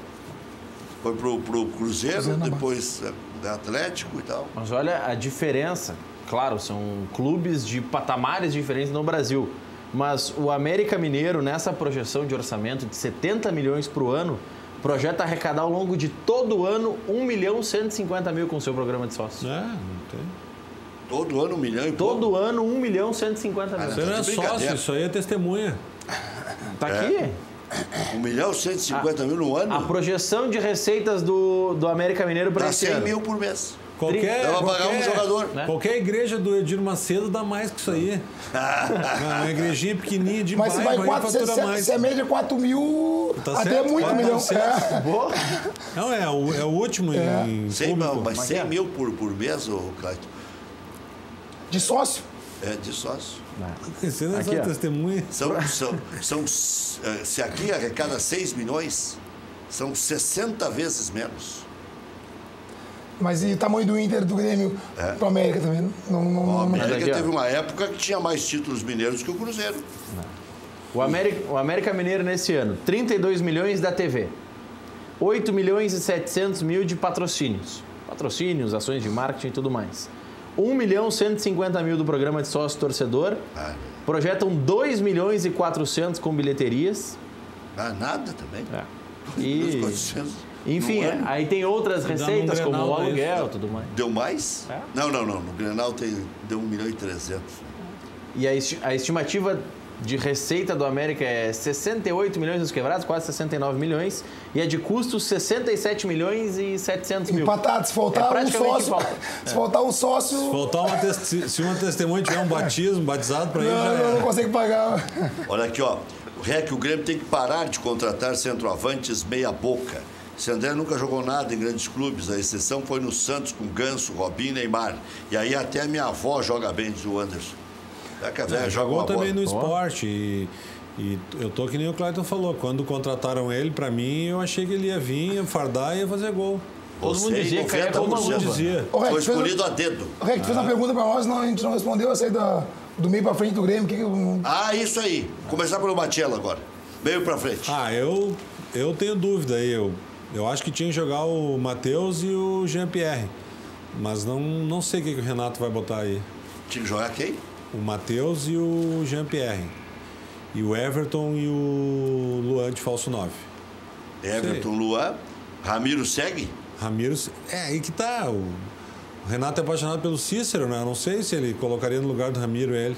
Foi pro, pro Cruzeiro, Cruzeiro depois é, Atlético e tal. Mas olha a diferença. Claro, são clubes de patamares diferentes no Brasil. Mas o América Mineiro, nessa projeção de orçamento de setenta milhões por ano, projeta arrecadar ao longo de todo o ano um milhão cento e cinquenta mil com o seu programa de sócios. É, não tem. Todo ano um milhão e Todo pouco. ano um milhão cento e cinquenta mil. Isso não é sócio, isso aí é testemunha. Tá é. aqui. um milhão cento e cinquenta mil no ano? A projeção de receitas do, do América Mineiro para dá esse cem ano. mil por mês. Qualquer, Dá pra qualquer, pagar um jogador. Né? Qualquer igreja do Edir Macedo dá mais que isso aí. Uma igrejinha pequenininha de Mas se vai quatro, se, se, se a média é quatro mil, tá até certo, é muito tá milhão. certo. É. Boa. Não, é o, é o último É. em cem, público. mas cem mil por, por mês, ô Clayton? De sócio? É, de sócio. Você não é Aqui, só ó. testemunha. São, são, são, eh, se aqui arrecada seis milhões, são sessenta vezes menos. Mas e o tamanho do Inter, do Grêmio, É. pro América também? Não, não, O não, não. América aqui, ó. teve uma época que tinha mais títulos mineiros que o Cruzeiro. O América, o América Mineiro nesse ano, trinta e dois milhões da T V. oito milhões e setecentos mil de patrocínios. Patrocínios, ações de marketing e tudo mais. um milhão cento e cinquenta mil do programa de sócio-torcedor. Ah, Projetam dois milhões e quatrocentos com bilheterias. ah, nada também. É. dois E, quatrocentos enfim, no é, ano. aí tem outras Dá receitas, num como o Grenal, é aluguel e isso. tudo mais. Deu mais? É. Não, não, não. No Grenal tem, deu um milhão e trezentos. E a, esti- a estimativa de receita do América é sessenta e oito milhões nos quebrados, quase sessenta e nove milhões. E a de custos, sessenta e sete milhões e setecentos mil. Empatado, se faltar É um praticamente sócio. igual. Se faltar um sócio. Se faltar uma testi- se uma testemunha tiver um batismo, batizado para ele, já Não, não, não é. consegue pagar. Olha aqui, ó. O R E C, o Grêmio tem que parar de contratar centroavantes meia-boca. Esse André nunca jogou nada em grandes clubes, a exceção foi no Santos com Ganso, Robinho, Neymar. E aí até a minha avó joga bem, diz o Anderson. É que a velha É, joga jogou uma também bola. no esporte. E, e eu tô que nem o Clayton falou. Quando contrataram ele, para mim, eu achei que ele ia vir, ia fardar e ia fazer gol. Todo Você mundo em dizia que caía noventa por como uma cento. luva. Dizia. Ô, Rex, Foi fez- escolhido a dedo. O Rex fez uma pergunta pra nós, não, a gente não respondeu essa aí da, do meio pra frente do Grêmio. Que que eu- Ah, isso aí. Começar pelo Matiello agora. Meio pra frente. Ah, eu, eu tenho dúvida aí. Eu, eu acho que tinha que jogar o Matheus e o Jean-Pierre. Mas não, não sei o que, que o Renato vai botar aí. Tinha que jogar quem? O Matheus e o Jean-Pierre. E o Everton e o Luan de falso nove. Everton, Luan. Ramiro segue? Ramiro, é aí que tá. O, o Renato é apaixonado pelo Cícero, né? Eu não sei se ele colocaria no lugar do Ramiro ele.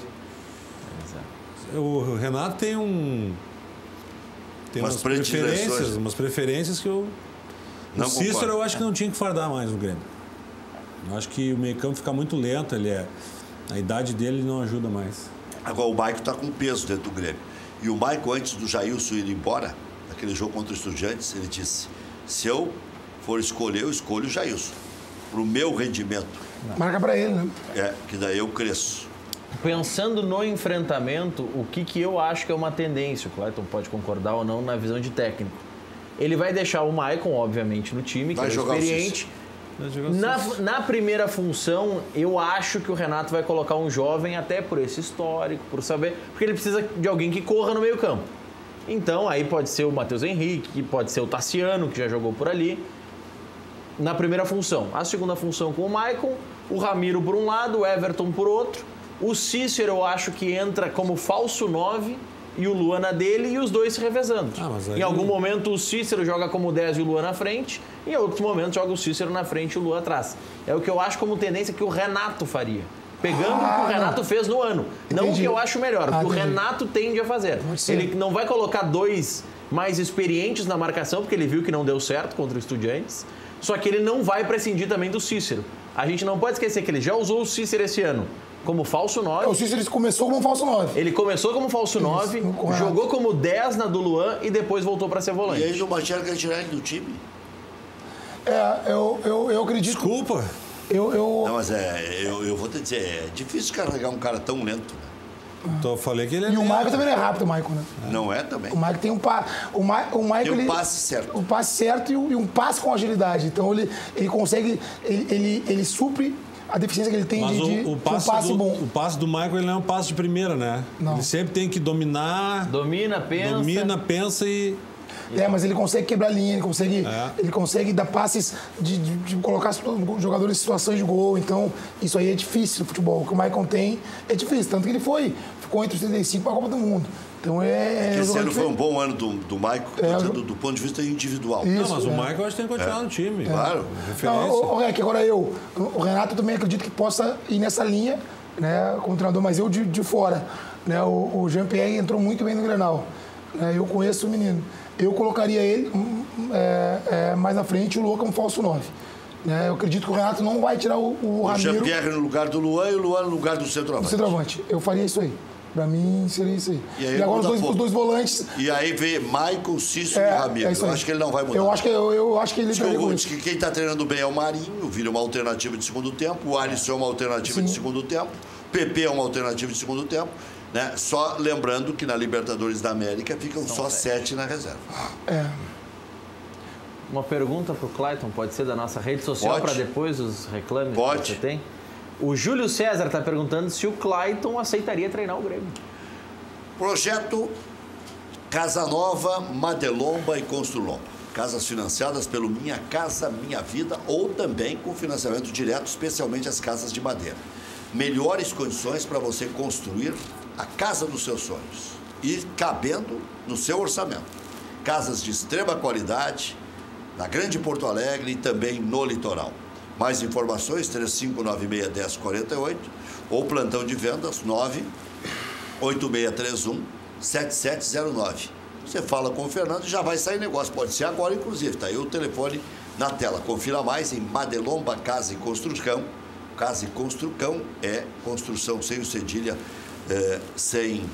O Renato tem um. Tem Umas umas, predileções. preferências, umas preferências que eu. Não o Cícero concordo. eu acho que não tinha que fardar mais no Grêmio. Eu acho que o meio-campo fica muito lento, ele é. A idade dele não ajuda mais. Agora o Maicon tá com peso dentro do Grêmio. E o Maicon, antes do Jailson ir embora, naquele jogo contra o Estudiantes, ele disse: se eu for escolher, eu escolho o Jailson. Pro meu rendimento. Marca pra ele, né? É, que daí eu cresço. Pensando no enfrentamento, o que, que eu acho que é uma tendência, o Clayton pode concordar ou não na visão de técnico. Ele vai deixar o Maicon, obviamente, no time, que Vai é jogar o experiente. Vai jogar Na, Cícero. na primeira função, eu acho que o Renato vai colocar um jovem, até por esse histórico, por saber, porque ele precisa de alguém que corra no meio campo. Então, aí pode ser o Matheus Henrique, pode ser o Tassiano, que já jogou por ali. Na primeira função. A segunda função com o Maicon, o Ramiro por um lado, o Everton por outro. O Cícero eu acho que entra como falso nove e o Luan na dele e os dois se revezando. Ah, mas aí- Em algum momento o Cícero joga como dez e o Luan na frente, e em outros momentos joga o Cícero na frente e o Luan atrás. É o que eu acho como tendência que o Renato faria. Pegando o que o Renato fez no ano. Não o Entendi. que eu acho melhor, o Ah, que o entendi. Renato tende a fazer. Pode ser. Ele não vai colocar dois mais experientes na marcação, porque ele viu que não deu certo contra o Estudiantes. Só que ele não vai prescindir também do Cícero. A gente não pode esquecer que ele já usou o Cícero esse ano como falso É, o nove. Cícero começou como um falso nove. Ele começou como falso nove, correto. jogou como dez na do Luan e depois voltou para ser volante. E aí o Matiello quer tirar ele do time? É, eu, eu, eu acredito. Desculpa. Eu, eu, Não, mas é, eu, eu vou te dizer, é difícil carregar um cara tão lento, né? Então eu falei que ele é e o lento. Maicon também não é rápido, o Maicon, né? Não é também? O Maicon tem um passe. O, Ma, o Maicon, Tem um ele- passe certo. O passe certo e, o- e um passe com agilidade. Então ele, ele consegue. Ele, ele, ele supre a deficiência que ele tem Mas de, o, de, o, de um passe passe do, bom. o passe do Michael ele não é um passe de primeira, né? Não. Ele sempre tem que dominar, Domina, pensa. domina, pensa e... É, mas ele consegue quebrar linha, ele consegue, É. ele consegue dar passes de, de- de colocar os jogadores em situações de gol. Então, isso aí é difícil no futebol. O que o Maicon tem é difícil. Tanto que ele foi, ficou entre os trinta e cinco para a Copa do Mundo. Então é. é um Esse jogador ano foi um difer- bom ano do, do Maicon, É, do, eu- do ponto de vista individual. Isso. Não, mas o é. Michael eu acho que tem que continuar no time. Claro. Referência. Não, o, o Rec, agora eu. O Renato também acredito que possa ir nessa linha, né, como treinador, mas eu de, de fora. Né, o, o Jean-Pierre entrou muito bem no Grenal. Né, eu conheço o menino. Eu colocaria ele hum, é, é, mais na frente, o Luan como falso nove. Né, eu acredito que o Renato não vai tirar o, o O Ramiro Jean-Pierre no lugar do Luan e o Luan no lugar do do centroavante. centroavante. Eu faria isso aí. Pra mim, seria isso aí. E E, aí agora os muda dois, pouco. os dois volantes. E aí vem Maicon, Cício É, e Ramiro. é isso eu aí. acho que ele não vai mudar. Eu acho que, eu, eu acho que ele Diz que, estaria com o- isso. diz que quem está treinando bem é o Marinho, vira uma alternativa de segundo tempo. O Alisson é uma alternativa de segundo tempo. O P P é uma alternativa de segundo tempo. Né? Só lembrando que na Libertadores da América ficam só sete na reserva. É. Uma pergunta pro Clayton, pode ser da nossa rede social Pode. para depois os reclames Pode. que você tem? O Júlio César está perguntando se o Clayton aceitaria treinar o Grêmio. Projeto Casa Nova, Madelomba e Construlomba. Casas financiadas pelo Minha Casa Minha Vida ou também com financiamento direto, especialmente as casas de madeira. melhores condições para você construir a casa dos seus sonhos e cabendo no seu orçamento. Casas de extrema qualidade, na Grande Porto Alegre e também no litoral. Mais informações, três cinco nove seis, um zero quatro oito ou plantão de vendas nove oito seis três um, sete sete zero nove. Você fala com o Fernando e já vai sair negócio. Pode ser agora, inclusive. Está aí o telefone na tela. Confira mais em Madelomba Casa e Construção. Casa e Construcão é construção sem o cedilha, é, sem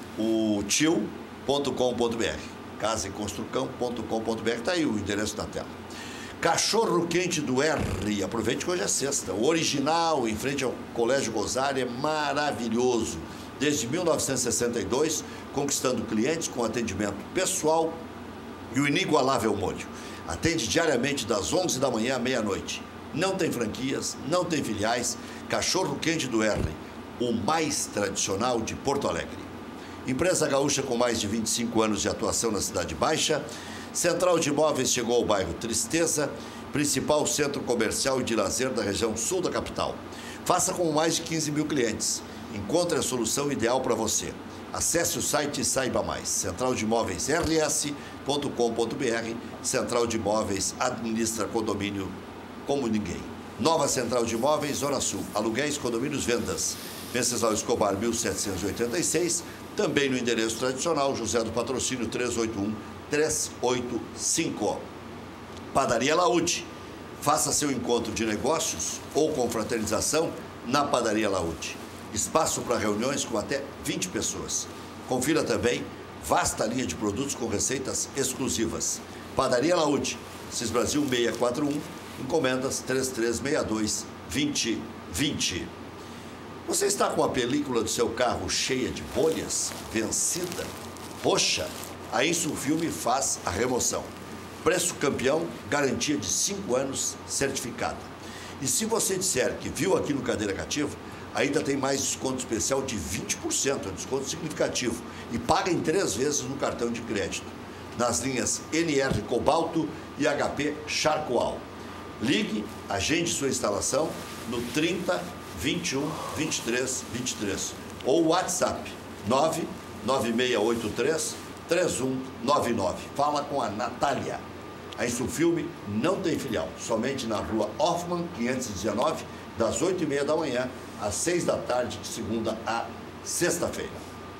o tio ponto com ponto br. casa e construcão ponto com ponto br. Está aí o endereço na tela. Cachorro Quente do R. Aproveite que hoje é sexta. O original, em frente ao Colégio Gozari, é maravilhoso. Desde mil novecentos e sessenta e dois, conquistando clientes com atendimento pessoal e o inigualável molho. Atende diariamente das onze da manhã à meia-noite. Não tem franquias, não tem filiais. Cachorro Quente do R, o mais tradicional de Porto Alegre. Empresa gaúcha com mais de vinte e cinco anos de atuação na Cidade Baixa. Central de Imóveis chegou ao bairro Tristeza, principal centro comercial e de lazer da região sul da capital. Faça com mais de quinze mil clientes. Encontre a solução ideal para você. Acesse o site e saiba mais. Central de Imóveis R S ponto com ponto br. Central de Imóveis administra condomínio como ninguém. Nova Central de Imóveis, Zona Sul. Aluguéis, condomínios, vendas. Venceslau Escobar, mil setecentos e oitenta e seis. Também no endereço tradicional, José do Patrocínio, três oito um, três oito cinco. Padaria Laúde. Faça seu encontro de negócios ou confraternização na Padaria Laúde. Espaço para reuniões com até vinte pessoas. Confira também vasta linha de produtos com receitas exclusivas. Padaria Laúde, Cis Brasil seiscentos e quarenta e um, encomendas três três seis dois, dois zero dois zero. Você está com a película do seu carro cheia de bolhas, vencida, roxa? A Insulfilme faz a remoção. Preço campeão, garantia de cinco anos certificada. E se você disser que viu aqui no Cadeira Cativa, ainda tem mais desconto especial de vinte por cento, um desconto significativo. E paga em três vezes no cartão de crédito. Nas linhas N R Cobalto e H P Charcoal. Ligue, agende sua instalação no trinta, vinte e um, vinte e três, vinte e três. Ou WhatsApp nove nove seis oito três, três um nove nove. Fala com a Natália. A Insulfilme não tem filial, somente na rua Hoffman, quinhentos e dezenove, das oito e meia da manhã às seis da tarde, de segunda a sexta-feira.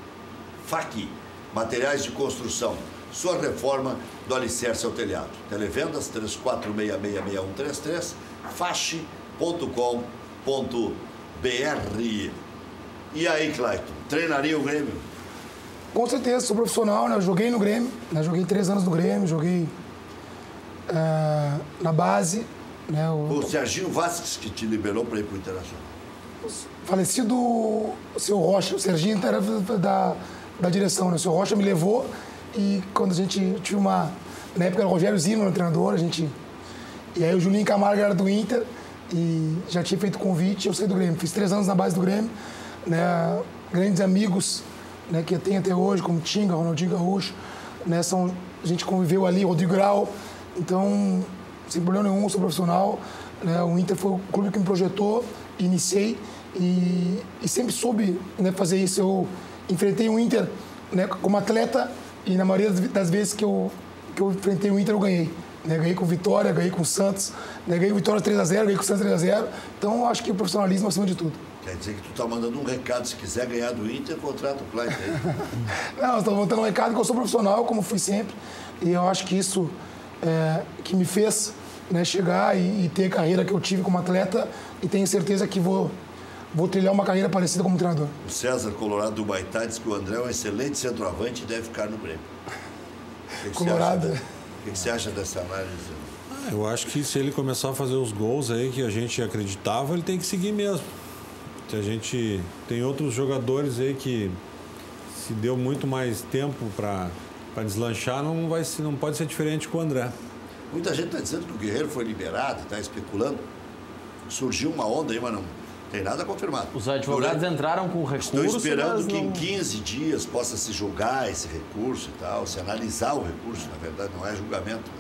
Faqui, materiais de construção, sua reforma do alicerce ao telhado. Televendas três quatro seis seis, seis um três três, fache ponto com ponto br. E aí, Clayton, treinaria o Grêmio? Com certeza, sou profissional, né? Eu joguei no Grêmio, né? Joguei três anos no Grêmio, joguei uh, na base. Né? O, o Serginho Vasquez que te liberou para ir para o Internacional. O falecido o seu Rocha, o Serginho era da, da direção, né? O seu Rocha me levou e quando a gente tinha uma... Na época era o Rogério Zima, o treinador, a gente... E aí o Julinho Camargo era do Inter e já tinha feito convite, eu saí do Grêmio. Fiz três anos na base do Grêmio, né? Grandes amigos, né, que eu tenho até hoje, como Tinga, Ronaldinho Gaúcho, né, são, a gente conviveu ali, Rodrigo Grau, então, sem problema nenhum, sou profissional, né, o Inter foi o clube que me projetou, iniciei e, e sempre soube, né, fazer isso. Eu enfrentei o Inter, né, como atleta e na maioria das vezes que eu, que eu enfrentei o Inter eu ganhei. Né, ganhei com Vitória, ganhei com o Santos, né, ganhei com Vitória três a zero, ganhei com o Santos três a zero, então acho que o profissionalismo é acima de tudo. Quer dizer que tu tá mandando um recado, se quiser ganhar do Inter, contrata o Clayton aí. Não, eu estou mandando um recado que eu sou profissional, como fui sempre, e eu acho que isso é, que me fez, né, chegar e, e ter a carreira que eu tive como atleta, e tenho certeza que vou, vou trilhar uma carreira parecida como treinador. O César Colorado do Baitá diz que o André é um excelente centroavante e deve ficar no Grêmio. Que que Colorado. O que, que você acha dessa análise? Ah, eu acho que se ele começar a fazer os gols aí que a gente acreditava, ele tem que seguir mesmo. A gente tem outros jogadores aí que se deu muito mais tempo para deslanchar, não, vai, não pode ser diferente com o André. Muita gente está dizendo que o Guerreiro foi liberado, está especulando. Surgiu uma onda aí, mas não tem nada confirmado. Os advogados Durante... entraram com recurso. Estou esperando que não... em quinze dias possa se julgar esse recurso e tal, se analisar o recurso, na verdade, não é julgamento, né?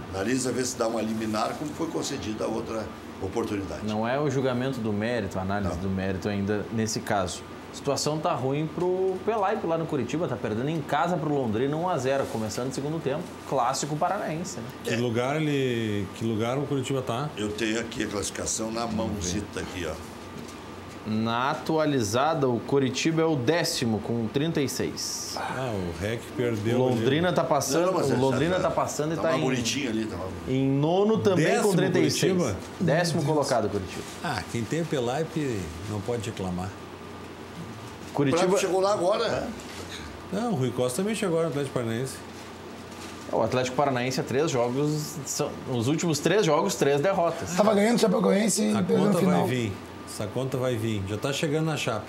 Analisa, vê se dá uma liminar, como foi concedida a outra oportunidade. Não é o julgamento do mérito, a análise Não. do mérito ainda nesse caso. A situação tá ruim pro Pelaipe lá no Curitiba, tá perdendo em casa pro Londrina um a zero, começando o segundo tempo. Clássico paranaense, né? Que lugar ele. Que lugar o Curitiba tá? Eu tenho aqui a classificação na mãozita aqui, ó. Na atualizada, o Curitiba é o décimo com trinta e seis. Ah, o Rec perdeu. O Londrina tá passando, Não, mas o é- Londrina tá- tá passando e tá tá mais em, bonitinho ali, tá mais... em nono também Décimo com trinta e seis. Curitiba? Décimo colocado Curitiba. Ah, quem tem o Pelaipe não pode reclamar. O Curitiba, Prato chegou lá agora. Não, o Rui Costa também chegou no Atlético Paranaense. o Atlético Paranaense há três jogos, são, os últimos três jogos, três derrotas. Tava ganhando o Chapecoense e A perdeu no conta final. vai vir. Essa conta vai vir. Já tá chegando na Chape.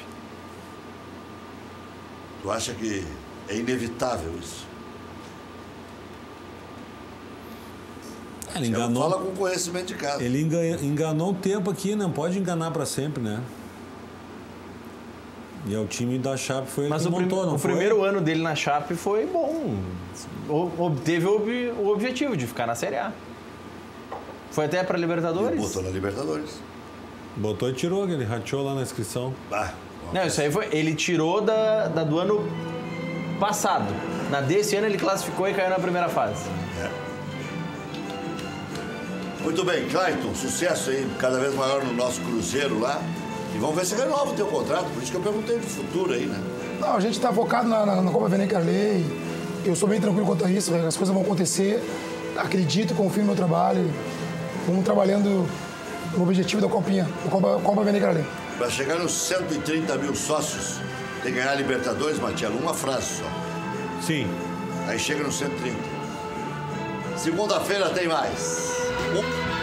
Tu acha que é inevitável isso? Ele Ela enganou, fala com conhecimento de casa. ele engan- enganou um tempo aqui, não pode enganar para sempre, né? E é o time da Chape foi ele Mas que o, prim- montou, não o foi? primeiro ano dele na Chape foi bom. O- Obteve o, ob- o objetivo de ficar na Série A. Foi até para Ele Libertadores. botou na Libertadores. Botou e tirou, ele rateou lá na inscrição. Bah, Não, isso aí foi. Ele tirou da, da do ano passado. Na desse ano ele classificou e caiu na primeira fase. é. Muito bem, Clayton, sucesso aí, cada vez maior no nosso cruzeiro lá. E vamos ver se renova o teu contrato, por isso que eu perguntei do futuro aí, né? Não, a gente tá focado na, na, na Copa Vene Carley. Eu sou bem tranquilo quanto a isso, as coisas vão acontecer. Acredito, confio no meu trabalho. Vamos trabalhando no objetivo da Copinha, da Copa, Copa Vene Carley. Para chegar nos cento e trinta mil sócios, tem que ganhar a Libertadores, Matielo, uma frase só. Sim. Aí chega nos cento e trinta. Segunda-feira tem mais. Um...